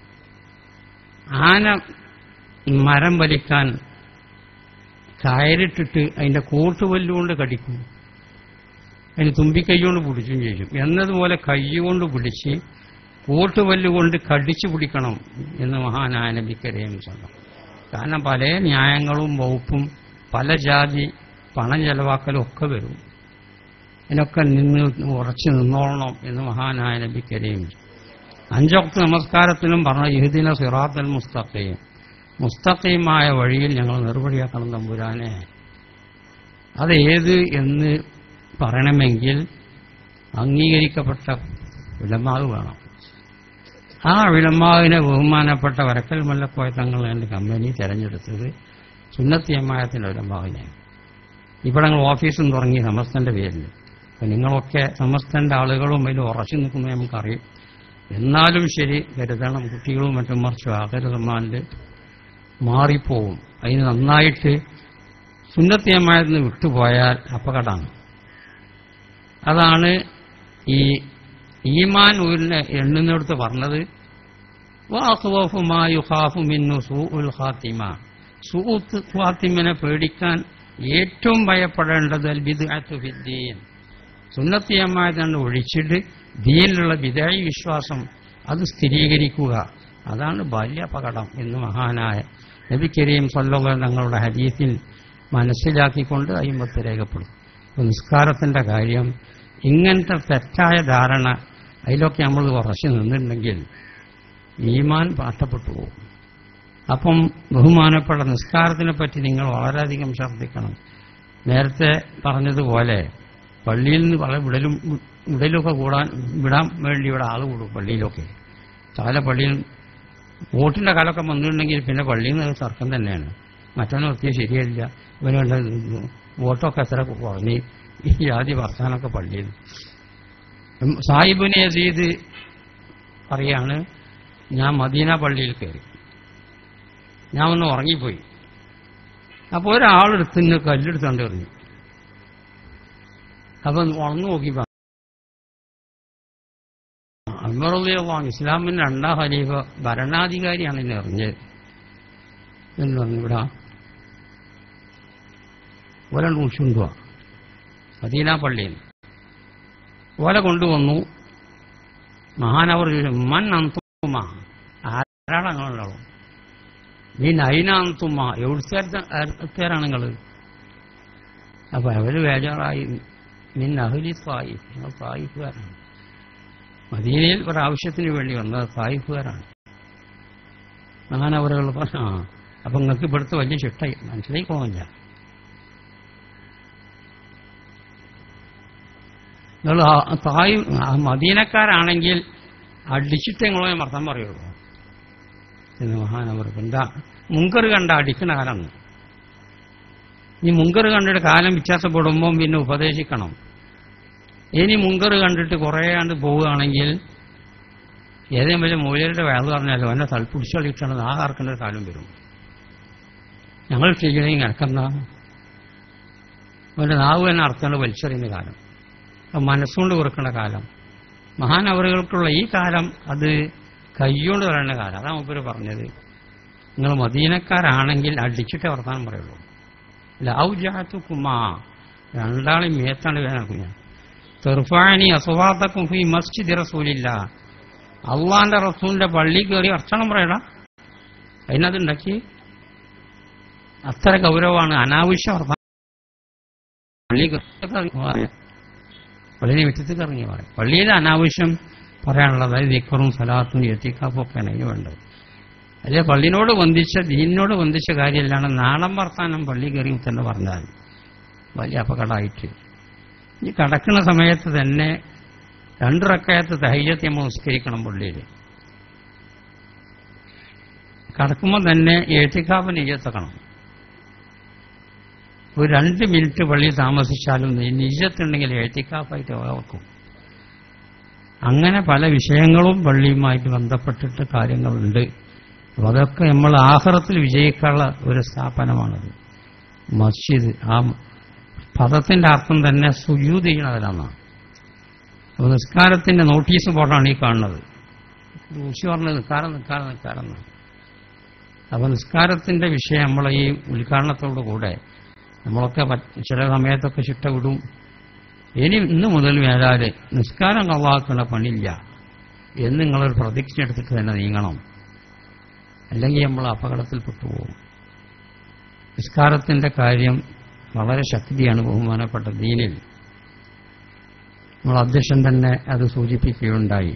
ആന മരം വലിക്കാൻ കയറിട്ടിട്ട് അതിന്റെ കോട്ടുവല്ലുകൊണ്ട് കടിക്കും, അതിന് തുമ്പിക്കൈകൊണ്ട് പിടിച്ചും ചെയ്യും. എന്നതുപോലെ കൈകൊണ്ട് പിടിച്ച് കോട്ടുവല്ലുകൊണ്ട് കടിച്ചു പിടിക്കണം എന്ന് മഹാനായ നബി കരീം സല്ലല്ലാഹു അലൈഹി വസല്ലം. കാരണം പല ന്യായങ്ങളും വകുപ്പും പല ജാതി പണം ചെലവാക്കലും ഒക്കെ വരും. ഇതിനൊക്കെ നിന്ന് ഉറച്ചു നിന്നോളണം എന്ന് മഹാനായ നബി കരീം. അഞ്ചൊക്കെ നമസ്കാരത്തിനും പറഞ്ഞ ഇഹ്ദിന സിറാത്തൽ മുസ്തഖീം, മുസ്തഖീമായ വഴിയിൽ ഞങ്ങൾ നിർവഴിയാക്കണം തമ്പുരാനെ. അത് ഏത് എന്ന് പറയണമെങ്കിൽ അംഗീകരിക്കപ്പെട്ട ഉലമാവ് വേണം. ആ ഉലമാവിനെ ബഹുമാനപ്പെട്ട വരക്കൽ മല്ലക്കോയ തങ്ങൾ എൻ്റെ കമ്പനി തെരഞ്ഞെടുത്തത് സുന്നത്തി അമ്മായത്തിൻ്റെ ഉലമാവിനെ. ഇവിടെ ഞങ്ങൾ ഓഫീസും തുടങ്ങി സമസ്തന്റെ പേരിൽ. അപ്പം നിങ്ങളൊക്കെ സമസ്തന്റെ ആളുകളും അതിൽ ഉറച്ചു നിൽക്കുന്നത് നമുക്കറിയും. എന്നാലും ശരി കരുതണം, കുട്ടികളും മറ്റും മറിച്ചു ആകരുതമാനിൽ മാറിപ്പോവും. അതിന് നന്നായിട്ട് സുന്നത്തി അമ്മായത്തിന് വിട്ടുപോയാൽ അപകടമാണ്. അതാണ് ഈ ഈമാൻ ഊരിനെ എണ്ണുന്നിടത്ത് പറഞ്ഞത്. വഅഖ്വഫു മാ യുഖാഫു മിന്നു സൂഉൽ ഖാത്തിമ, സൂഉൽ ഖാത്തിമനെ പേടിക്കാൻ ഏറ്റവും ഭയപ്പെടേണ്ടത് അൽ ബിദ്അത്തു ഫിദ്ദീൻ, സുന്നത്തി അമ്മായത്തിനെ ഒഴിച്ചിട്ട് ദീനിലുള്ള ബിദ്അഈ വിശ്വാസം അത് സ്ഥിരീകരിക്കുക. അതാണ് വലിയ അപകടം എന്ന് മഹാനായ നബി കരീം സ്വല്ലല്ലാഹു അലൈഹി തങ്ങളുടെ ഹദീസിൽ മനസ്സിലാക്കിക്കൊണ്ട് അയിമത്ത് രേഖപ്പെടും. നിസ്കാരത്തിന്റെ കാര്യം ഇങ്ങനത്തെ തെറ്റായ ധാരണ അതിലൊക്കെ നമ്മൾ ഉറച്ചു നിന്നിട്ടുണ്ടെങ്കിൽ ഈമാൻ പാട്ടപ്പെട്ടു പോകും. അപ്പം ബഹുമാനപ്പെട്ട നിസ്കാരത്തിനെ പറ്റി നിങ്ങൾ വളരെയധികം ശ്രദ്ധിക്കണം. നേരത്തെ പറഞ്ഞതുപോലെ പള്ളിയിൽ നിന്ന് വളരെ വിടലും വിടലൊക്കെ കൂടാൻ വിടാൻ വേണ്ടി ഇവിടെ ആൾ കൂടും. പള്ളിയിലൊക്കെ കാല പള്ളിയിൽ വോട്ടിന്റെ കാലമൊക്കെ വന്നിട്ടുണ്ടെങ്കിൽ പിന്നെ പള്ളിയിൽ നിന്ന് തർക്കം തന്നെയാണ്. മറ്റൊന്നും ഒത്തിരി ശരിയല്ല, ഇവനുണ്ട് വോട്ടൊക്കെ എത്ര കുറഞ്ഞ് ഈ ആദ്യ വർത്താനൊക്കെ പള്ളിയിൽ. സാഹിബിനെ യസീദ് പറയാണ്, ഞാൻ മദീന പള്ളിയിൽ കയറി, ഞാൻ ഒന്ന് ഉറങ്ങിപ്പോയി. അപ്പോൾ ഒരാളെടുത്ത് ഇന്ന് കല്ലെടുത്തോണ്ട് എറിഞ്ഞു. അപ്പൊ ഉണർന്നു നോക്കിയപ്പോ ഉമർ റളിയല്ലാഹു ഇസ്ലാമിന്റെ രണ്ടാം ഖലീഫ ഭരണാധികാരിയാണ് എന്നെ എറിഞ്ഞത് എന്ന് പറഞ്ഞു. ഇവിടെ ഒരാൾ ഉച്ചുണ്ടുവാ മദീന പള്ളിയിൽ ഓല കൊണ്ടുവന്നു. മഹാനവർ മൻ അന്തുമ, ആരാണ് നിങ്ങളുണ്ടാവും? നീ നൈന അന്തുമ, എവിടുത്തേരാണ് നിങ്ങൾ? അപ്പൊ അവര് ബേജാറായി, നിൻ അഹ്ലി തായിഫ്, നിങ്ങൾ തായിഫുകാരാണ്. മദീനയിൽ ഒരാവശ്യത്തിന് വേണ്ടി വന്നത് തായിഫുകാരാണ്. മഹാനവറുകൾ പറഞ്ഞു, ആ അപ്പൊ നിങ്ങൾക്ക് ഇവിടുത്തെ വലിയ ചിട്ട മനസ്സിലേക്ക് പോകില്ല. നിങ്ങൾ തായ് മദീനക്കാരാണെങ്കിൽ അടിച്ചിട്ട് നിങ്ങളെ മർദ്ദം പറയുള്ളൂ എന്ന് മഹാനവർക്ക്. എന്താ മുങ്കർ കണ്ട അടിക്കുന്ന കാലമാണ്. ഈ മുങ്കർ കണ്ടിട്ട് കാലം വ്യത്യാസപ്പെടുമ്പോൾ പിന്നെ ഉപദേശിക്കണം. ഇനി മുങ്കർ കണ്ടിട്ട് കുറേ ആണ്ട് പോവുകയാണെങ്കിൽ ഏതെങ്കിലും വലിയ മൂലരുടെ വേദ പറഞ്ഞാലോ എന്നെ തൽപ്പിടിച്ചളിയിട്ടാണ് ആ ആർക്കേണ്ട ഒരു കാലം വരും. ഞങ്ങൾ ചെയ്യണമെങ്കിൽ നടക്കുന്ന അവൻ്റെ നാവ് തന്നെ അർത്ഥങ്ങൾ വലിച്ചെറിയുന്ന കാലം, മനസ്സുകൊണ്ട് കുറുക്കേണ്ട കാലം. മഹാനവറുകൾക്കുള്ള ഈ കാലം അത് കൈകൊണ്ട് പറയേണ്ട കാലം. അതാണ് മുമ്പ് പറഞ്ഞത്, നിങ്ങൾ മദീനക്കാരാണെങ്കിൽ അടിച്ചിട്ടേ വർത്താനം പറയുള്ളൂ. ലൗജാത്തു കുമാ, രണ്ടാളും മേത്താണ് വേനാക്കും ഞാൻ. തെർഫാനി അസ്വാത്തക്കും ഫീ മസ്ജിദി റസൂലില്ല, അള്ളാന്റെ റസൂലിന്റെ പള്ളി കയറി അർച്ചണം പറയണം. അതിനതുണ്ടാക്കി അത്ര ഗൗരവമാണ്. അനാവശ്യ വർത്താനം പള്ളി പള്ളിനെ വിറ്റത്തേക്ക് ഇറങ്ങി പറയും. പള്ളിയിൽ അനാവശ്യം പറയാനുള്ളത് അതായത് ദിക്റും സലാത്തും എത്തിക്കാപ്പും ഒക്കെയാണ് അതിന് വേണ്ടത്. അല്ലെ പള്ളിനോട് ബന്ധിച്ച ദീനിനോട് ബന്ധിച്ച കാര്യമല്ലാണ് നാളം വർത്താനം പള്ളി കയറി തന്നെ പറഞ്ഞാൽ വലിയ അപകടമായിട്ട്. ഈ കടക്കുന്ന സമയത്ത് തന്നെ രണ്ടു റക്കയത്ത് തഹയ്യത്ത് നമ്മൾ നിസ്കരിക്കണം. പള്ളിയിൽ കടക്കുമ്പോൾ തന്നെ എഴുത്തിക്കാപ്പ് നിയ്യത്തക്കണം. ഒരു രണ്ട് മിനിറ്റ് പള്ളിയിൽ താമസിച്ചാലും നിയ്യത്തുണ്ടെങ്കിൽ എഴുത്തിക്കാപ്പായിട്ട് ഓർക്കും. അങ്ങനെ പല വിഷയങ്ങളും പള്ളിയുമായിട്ട് ബന്ധപ്പെട്ടിട്ട് കാര്യങ്ങളുണ്ട്. അതൊക്കെ നമ്മൾ ആഖിറത്തിൽ വിജയിക്കാനുള്ള ഒരു സ്ഥാപനമാണത് മസ്ജിദ്. ആ പദത്തിന്റെ അർത്ഥം തന്നെ സുജൂദ് ചെയ്യണതിലാണ്. അപ്പോൾ നിസ്കാരത്തിന്റെ നോട്ടീസ് ബോർഡാണ് ഈ കാണുന്നത്. ഊശി പറഞ്ഞത് നിൽക്കാരം നിൽക്കാരം നിൽക്കാരം. അപ്പോൾ നിസ്കാരത്തിന്റെ വിഷയം നമ്മളെ ഈ ഉദ്ഘാടനത്തോടു കൂടെ നമ്മളൊക്കെ ചില സമയത്തൊക്കെ ചിട്ട വിടും. ഇനി ഇന്ന് മുതൽ മേലാല് നിസ്കാരം കള്ളാക്കുന്ന പണിയില്ല എന്ന് നിങ്ങളൊരു പ്രതിജ്ഞ എടുത്തിട്ട് തന്നെ നീങ്ങണം. അല്ലെങ്കിൽ നമ്മൾ അപകടത്തിൽപ്പെട്ടു പോകും. നിസ്കാരത്തിന്റെ കാര്യം വളരെ ശക്തിയാണ് ബഹുമാനപ്പെട്ട ദീനിൽ. നമ്മൾ അധ്യക്ഷൻ തന്നെ അത് സൂചിപ്പിക്കുകയുണ്ടായി.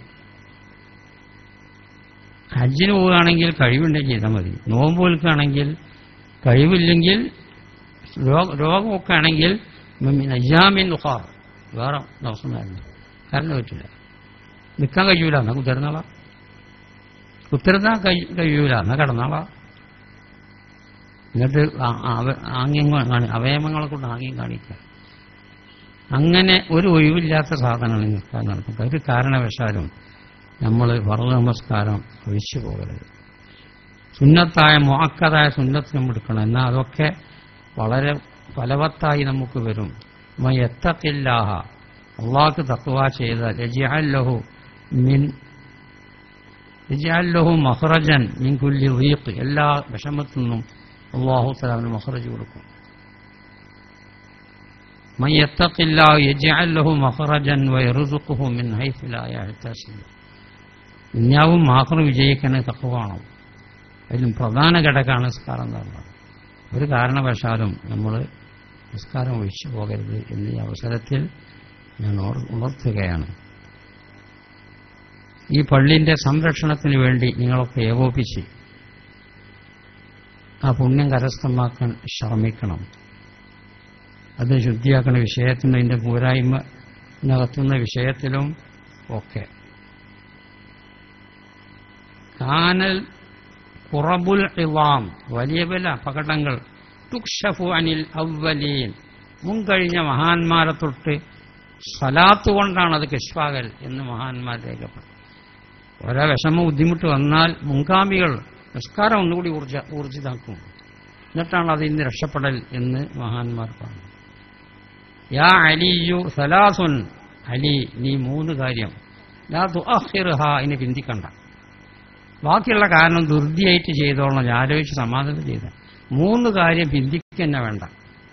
ഹജ്ജിന് പോവുകയാണെങ്കിൽ കഴിവുണ്ടെങ്കിൽ ചെയ്താൽ മതി. നോമ്പ് വിൽക്കുകയാണെങ്കിൽ കഴിവില്ലെങ്കിൽ രോഗമൊക്കെ ആണെങ്കിൽ അയ്യാമിൻ ഉഖാർ വേറെ ദിവസമായിരുന്നു കാരണം പറ്റില്ല. നിൽക്കാൻ കഴിയൂല എന്നാ കുത്തിരുന്നാളാ, കുത്തിരുന്നാ കഴിയൂല എന്നാ കിടന്നാളാ. എന്നിട്ട് ആംഗ്യം അവയവങ്ങളെ കൊണ്ട് ആംഗ്യം കാണിക്കുക. അങ്ങനെ ഒരു ഒഴിവില്ലാത്ത സാധനമാണ് നിൽക്കാൻ നടക്കുന്നത്. ഒരു കാരണവശാലും നമ്മൾ ഫർള് നമസ്കാരം ഒഴിച്ചു പോകരുത്. സുന്നത്തായ മുഅക്കദായ സുന്നത്ത് നമ്മൾ എടുക്കണം. എന്നാൽ അതൊക്കെ വളരെ ഫലവത്തായി നമുക്ക് വരും. യത്തഖില്ലാഹ, അള്ളാഹ്ക്ക് തഖ്വ ചെയ്താൽ യജ്അൽ ലഹു മിൻ യജ്അൽ ലഹു മഖ്റജൻ മിൻ കുല്ലി ദീഖ്, എല്ലാ വിഷമത്തിൽ നിന്നും അള്ളാഹു തആല അവന് മഖ്റജ് കൊടുക്കും. മൻ യത്തഖില്ലാഹ യജ്അൽ ലഹു മഖ്റജൻ വയർസുഖുഹു മിൻ ഹൈസു ലാ യഹ്തസിബ്. ദുനിയാവും ആഖിറവും വിജയിക്കാൻ തഖ്വ വേണം. അതിലും പ്രധാന ഘടകമാണ് നിസ്കാരം എന്ന് പറഞ്ഞത്. ഒരു കാരണവശാലും നമ്മൾ നിസ്കാരം ഒഴിച്ചു പോകരുത് എന്നീ അവസരത്തിൽ ഞാൻ ഉണർത്തുകയാണ്. ഈ പള്ളിന്റെ സംരക്ഷണത്തിന് വേണ്ടി നിങ്ങളൊക്കെ ഏകോപിച്ച് ആ പുണ്യം കരസ്ഥമാക്കാൻ ശ്രമിക്കണം. അത് ശുദ്ധിയാക്കുന്ന വിഷയത്തിനും അതിന്റെ പോരായ്മ നടത്തുന്ന വിഷയത്തിലും ഒക്കെ. കാനൽ ഖുറബുൽ ഇളാം, വലിയ വലിയ അപകടങ്ങൾ തുക്ഷഫു അനിൽ അവ്വലീൻ, മുൻകഴിഞ്ഞ മഹാന്മാരെ തൊട്ട് സ്വലാത്ത് കൊണ്ടാണ് അത് കശ്വാകൽ എന്ന് മഹാന്മാർ രേഖപ്പെട്ടു. ഓരോ വിഷമ ബുദ്ധിമുട്ട് വന്നാൽ മുൻഗാമികൾ നിസ്കാരം ഒന്നുകൂടി ഊർജ ഊർജിതാക്കും, എന്നിട്ടാണ് അതിൽ നിന്ന് രക്ഷപ്പെടൽ എന്ന് മഹാന്മാർ പറഞ്ഞു. യാ അലിയു സലാസുൻ, അലി നീ മൂന്ന് കാര്യം ലാ തുഅഖിർഹ, ഇനി പിന്തിക്കണ്ട. ബാക്കിയുള്ള കാരണം ധൃതിയായിട്ട് ചെയ്തോളണം, ആലോചിച്ച് സമാധാനം ചെയ്ത മൂന്ന് കാര്യം പിന്തിക്കന്നെ വേണ്ട.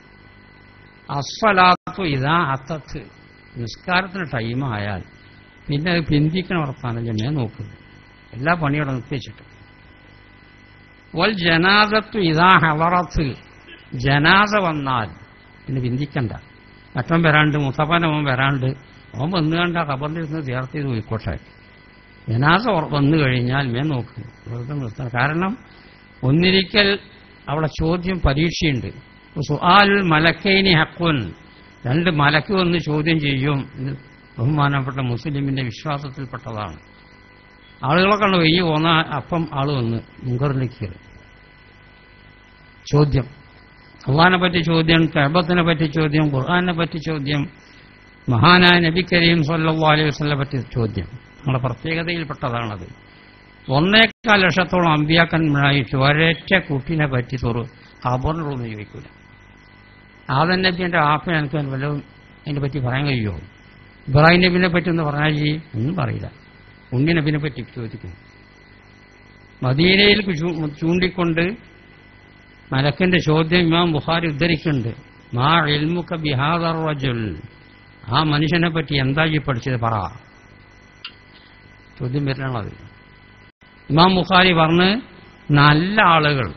അസ്സലാത്തു ഇദാ അത്തത്ത്, നിസ്കാരത്തിന് ടൈം ആയാൽ പിന്നെ അത് പിന്തിക്കണ വർത്താനം ഞാൻ നോക്കുന്നത് എല്ലാ പണിയോടെ നിർത്തിച്ചിട്ട്. വൽ ജനാസത്തു ഇദാ ഹളറത്ത്, ജനാസ വന്നാൽ പിന്നെ പിന്തിക്കണ്ട. മറ്റവൻ വരാണ്ട് മുത്തപ്പനവൻ വരാണ്ട് അവൻ വന്നു കണ്ട ഖബറിലിരുന്ന് സിയാറത്ത് ചെയ്ത് പോയിക്കോട്ടെ. ജനാസ വന്നു കഴിഞ്ഞാൽ മേ നോക്ക്, വെറുതെ നിർത്തണം. കാരണം ഒന്നിരിക്കൽ അവിടെ ചോദ്യം പരീക്ഷയുണ്ട്. സുആലുൽ മലക്കൈനി ഹഖുൻ, രണ്ട് മലക്ക് വന്ന് ചോദ്യം ചെയ്യും. ഇത് ബഹുമാനപ്പെട്ട മുസ്ലിമിന്റെ വിശ്വാസത്തിൽപ്പെട്ടതാണ്. ആളുകളൊക്കെ ഉണ്ട് വെയ്യ പോന്ന അപ്പം ആള് വന്ന് മുങ്കറിലേക്ക് ചോദ്യം, അള്ളാഹിനെ പറ്റി ചോദ്യം, കഅബത്തിനെ പറ്റി ചോദ്യം, ഖുർആനെ പറ്റി ചോദ്യം, മഹാനായ നബി കരീം സല്ലല്ലാഹു അലൈഹി വസല്ലം പറ്റി ചോദ്യം. നമ്മുടെ പ്രത്യേകതയിൽപ്പെട്ടതാണത്. ഒന്നേക്കാൽ ലക്ഷത്തോളം അമ്പിയാക്കന്മാരായിട്ട് ഒരൊറ്റ കുട്ടിനെ പറ്റി തുറു ഖബറിനൊന്നും ചോദിക്കൂല. ആദം നബിന്റെ ആഫിനെ എനിക്ക് വല്ലതും അതിനെ പറ്റി പറയാൻ കഴിയുമോ? ഇബ്രാഹിം നബിനെ പറ്റി ഒന്ന് പറഞ്ഞാൽ ചെയ്യും, ഒന്നും പറയില്ല. ഉണ്ണി നബിനെ പറ്റി ചോദിക്കും. മദീനയിൽ ചൂണ്ടിക്കൊണ്ട് മലക്കിന്റെ ചോദ്യം ഇമാം ബുഖാരി ഉദ്ധരിക്കുന്നുണ്ട്. മാ ഇൽമുക ബിഹാദർ റജുൽ, ആ മനുഷ്യനെ പറ്റി എന്താ ഈ പഠിച്ചത് പറ. ചോദ്യം വരണത് ഇമാം ബുഖാരി പറഞ്ഞ് നല്ല ആളുകൾ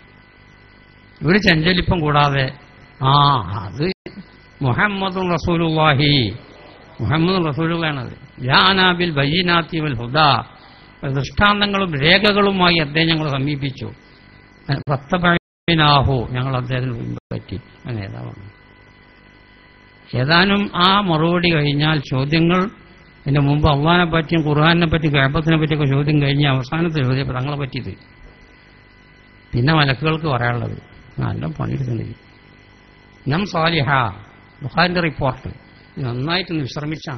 ഇവിടെ ചഞ്ചലിപ്പം കൂടാതെ ആ അത് മുഹമ്മദുൻ റസൂലുള്ളാഹി, മുഹമ്മദ് റസൂലുള്ളാഹിയാണത്. ജാനാബിൽ ബയ്യിനാത്തി വൽ ഹുദാ, ദൃഷ്ടാന്തങ്ങളും രേഖകളുമായി അദ്ദേഹം ഞങ്ങൾ സമീപിച്ചു. ഫത്തബഅനാഹു, ഞങ്ങൾ അദ്ദേഹത്തിന് പിൻപറ്റി. അങ്ങനെ ഏതാവുന്നു. ഏതാനും ആ മറുപടി കഴിഞ്ഞാൽ ചോദ്യങ്ങൾ ഇതിന്റെ മുമ്പ് അള്ളാഹിനെ പറ്റിയും ഖുർആനെ പറ്റി കഅബത്തിനെ പറ്റിയൊക്കെ ചോദ്യം കഴിഞ്ഞ് അവസാനത്തെ ചോദ്യം തങ്ങളെ പറ്റിയത്. പിന്നെ മലക്കുകൾക്ക് പറയാനുള്ളത് നല്ല പണിയെടുക്കുന്നുണ്ട്. നം സാലിഹ, ബുഖാരിന്റെ റിപ്പോർട്ട്, നന്നായിട്ടൊന്ന് വിശ്രമിച്ചാണ്.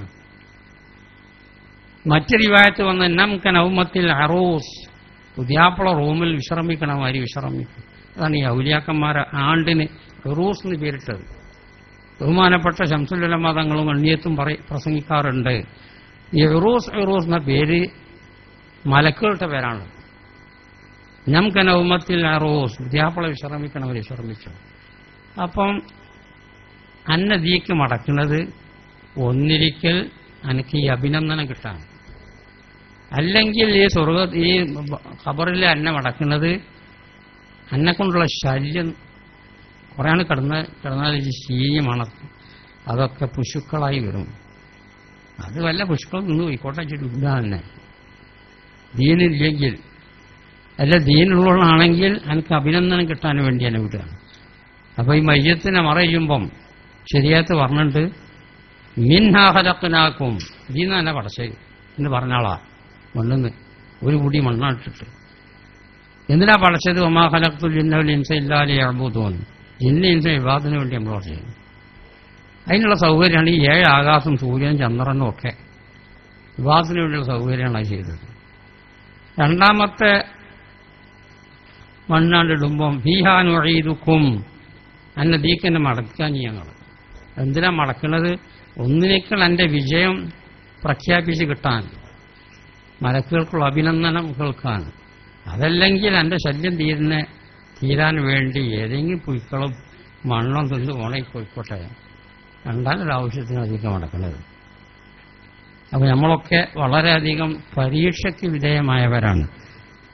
മറ്റു റിവായത്ത് വന്ന നം കനൗമത്തിൽ അറൂസ്, പുതിയാപ്പള റൂമിൽ വിശ്രമിക്കണമാതിരി വിശ്രമിക്കും. അതാണ് ഈ ഔലിയാക്കന്മാരെ ആണ്ടിന് അറൂസ് എന്ന് പേരിട്ടത്. ബഹുമാനപ്പെട്ട ശംസുൽ ഉലമാ തങ്ങളും അണ്ണിയത്തും പ്രസംഗിക്കാറുണ്ട്. ഈ ഇറൂസ് ഇറൂസ് എന്ന പേര് മലക്കുകളുടെ പേരാണ്. ഞംകനൗമത്തിൽ അറൂസ്, വിദ്യാപ്പള വിശ്രമിക്കണവർ വിശ്രമിച്ചു. അപ്പം അന്നദീക്ക് മടക്കുന്നത് ഒന്നിരിക്കൽ എനിക്ക് ഈ അഭിനന്ദനം കിട്ടാൻ, അല്ലെങ്കിൽ ഈ സ്വർഗ ഈ ഖബറിലെ അന്ന മടക്കുന്നത് അന്നെക്കൊണ്ടുള്ള ശല്യം കുറേയാണ് കിടന്ന് കിടന്നാൽ ഈ ശീലി മണക്കും, അതൊക്കെ പുശുക്കളായി വരും. അത് വല്ല പുഷ്പം നിന്ന് പോയിക്കോട്ടെ ഇല്ല തന്നെ. ദീനില്ലെങ്കിൽ അല്ല, ദീനുള്ളതാണെങ്കിൽ എനിക്ക് അഭിനന്ദനം കിട്ടാൻ വേണ്ടി എന്നെ വിടുകയാണ്. അപ്പൊ ഈ മയ്യത്തിനെ മറയുമ്പം ശരിയാത്ത് പറഞ്ഞിട്ട് മിൻഹാ ഖലഖ്നാകും, ദീന തന്നെ പടച്ചേ എന്ന് പറഞ്ഞാളാ. മണ്ണെന്ന് ഒരു കുടി മണ്ണാട്ടിട്ട് എന്തിനാ പടച്ചത്? വമാ ഖലഖ്തുൽ ജിന്ന വൽ ഇൻസ ഇല്ലാ ലിയഅ്ബുദൂൻ, ജിന്ന ഇൻസ ഇബാദത്തിന് വേണ്ടി നമ്മൾ ചെയ്യുന്നു. അതിനുള്ള സൗകര്യമാണ് ഈ ഏഴ് ആകാശം, സൂര്യൻ, ചന്ദ്രനും ഒക്കെ വിവാഹത്തിന് വേണ്ടിയുള്ള സൗകര്യമാണ് അത് ചെയ്തത്. രണ്ടാമത്തെ മണ്ണാണ്ടിടുമ്പം ഫീഹാനുഈദുക്കും, എന്നെ ദീക്കെന്നെ മടക്കാൻ ഞങ്ങൾ. എന്തിനാ മടക്കുന്നത്? ഒന്നിനേക്കാൾ എൻ്റെ വിജയം പ്രഖ്യാപിച്ച് കിട്ടാൻ, മലക്കുകൾക്കുള്ള അഭിനന്ദനം കേൾക്കാൻ. അതല്ലെങ്കിൽ എൻ്റെ ശല്യം തീരുന്ന തീരാൻ വേണ്ടി ഏതെങ്കിലും പുഴുക്കളും മണ്ണും തിന്ന് ഓണയിൽ പോയിക്കോട്ടെ, രണ്ടാമൊരാവശ്യത്തിന് അധികം നടക്കുന്നത്. അപ്പോൾ നമ്മളൊക്കെ വളരെയധികം പരീക്ഷയ്ക്ക് വിധേയമായവരാണ്.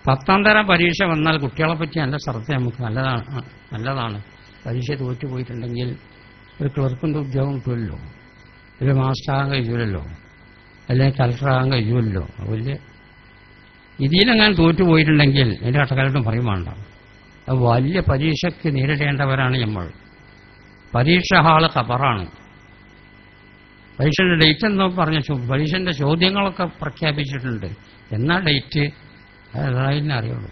പത്താം തരം പരീക്ഷ വന്നാൽ കുട്ടികളെ പറ്റി നല്ല ശ്രദ്ധ നമുക്ക് നല്ലതാണ് നല്ലതാണ് പരീക്ഷ തോറ്റുപോയിട്ടുണ്ടെങ്കിൽ ഒരു ക്ലർക്കിൻ്റെ ഉദ്യോഗം കിട്ടുമല്ലോ, ഒരു മാസ്റ്ററാകാൻ കഴിയൂലല്ലോ, അല്ലെങ്കിൽ കളക്ടറാകാൻ കഴിയുമല്ലോ. വലിയ ഇതിലെങ്ങനെ തോറ്റുപോയിട്ടുണ്ടെങ്കിൽ എൻ്റെ കട്ടക്കാരോടും പറയും വേണ്ട. അത് വലിയ പരീക്ഷയ്ക്ക് നേരിടേണ്ടവരാണ് നമ്മൾ. പരീക്ഷ ഹാള് ഖബറാണ്. പരീക്ഷയുടെ ഡേറ്റ് എന്നോ പറഞ്ഞ പരീക്ഷന്റെ ചോദ്യങ്ങളൊക്കെ പ്രഖ്യാപിച്ചിട്ടുണ്ട്. എന്നാ ഡേറ്റ് അതിനെ അറിയുള്ളൂ.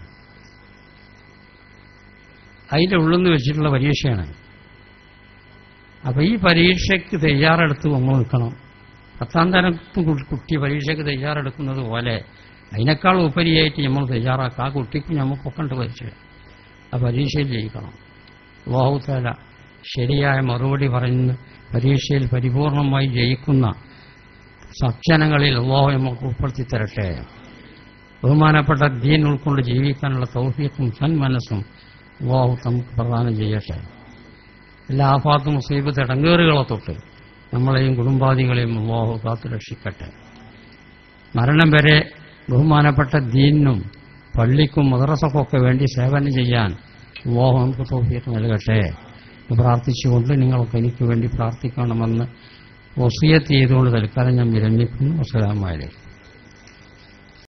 അതിൻ്റെ ഉള്ളിൽ നിന്ന് വെച്ചിട്ടുള്ള പരീക്ഷയാണ്. അപ്പോൾ ഈ പരീക്ഷയ്ക്ക് തയ്യാറെടുത്ത് നമ്മൾ നിൽക്കണം. പത്താം തരം കുട്ടി പരീക്ഷയ്ക്ക് തയ്യാറെടുക്കുന്നത് പോലെ അതിനേക്കാൾ ഉപരിയായിട്ട് നമ്മൾ തയ്യാറാക്കുക. ആ കുട്ടിക്ക് നമുക്കൊക്കെ ഉണ്ട് പരീക്ഷ. ആ പരീക്ഷയിൽ ജയിക്കണം. അല്ലാഹു തആല ശരിയായ മറുപടി പറയുന്ന പരീക്ഷയിൽ പരിപൂർണമായി ജയിക്കുന്ന സജ്ജനങ്ങളിൽ അല്ലാഹു നമുക്ക് ഉൾപ്പെടുത്തി തരട്ടെ. ബഹുമാനപ്പെട്ട ദീൻ ഉൾക്കൊണ്ട് ജീവിക്കാനുള്ള തൗഫീഖും സന്മനസ്സും അല്ലാഹു നമുക്ക് പ്രദാനം ചെയ്യട്ടെ. എല്ലാ ആഫാത്തും മുസീബത്ത് ഇടങ്ങേറുകളെ തൊട്ട് നമ്മളെയും കുടുംബാദികളെയും അല്ലാഹു കാത്തു രക്ഷിക്കട്ടെ. മരണം വരെ ബഹുമാനപ്പെട്ട ദീനിനും പള്ളിക്കും മദ്രസക്കൊക്കെ വേണ്ടി സേവനം ചെയ്യാൻ അല്ലാഹു നമുക്ക് തൗഫീഖ് നൽകട്ടെ. പ്രാർത്ഥിച്ചുകൊണ്ട് നിങ്ങളൊക്കെ എനിക്ക് വേണ്ടി പ്രാർത്ഥിക്കണമെന്ന് വസിയത്ത് ചെയ്തുകൊണ്ട് തൽക്കാലം ഞാൻ വിരമിക്കുന്നു. അസ്സലാമു അലൈക്കും.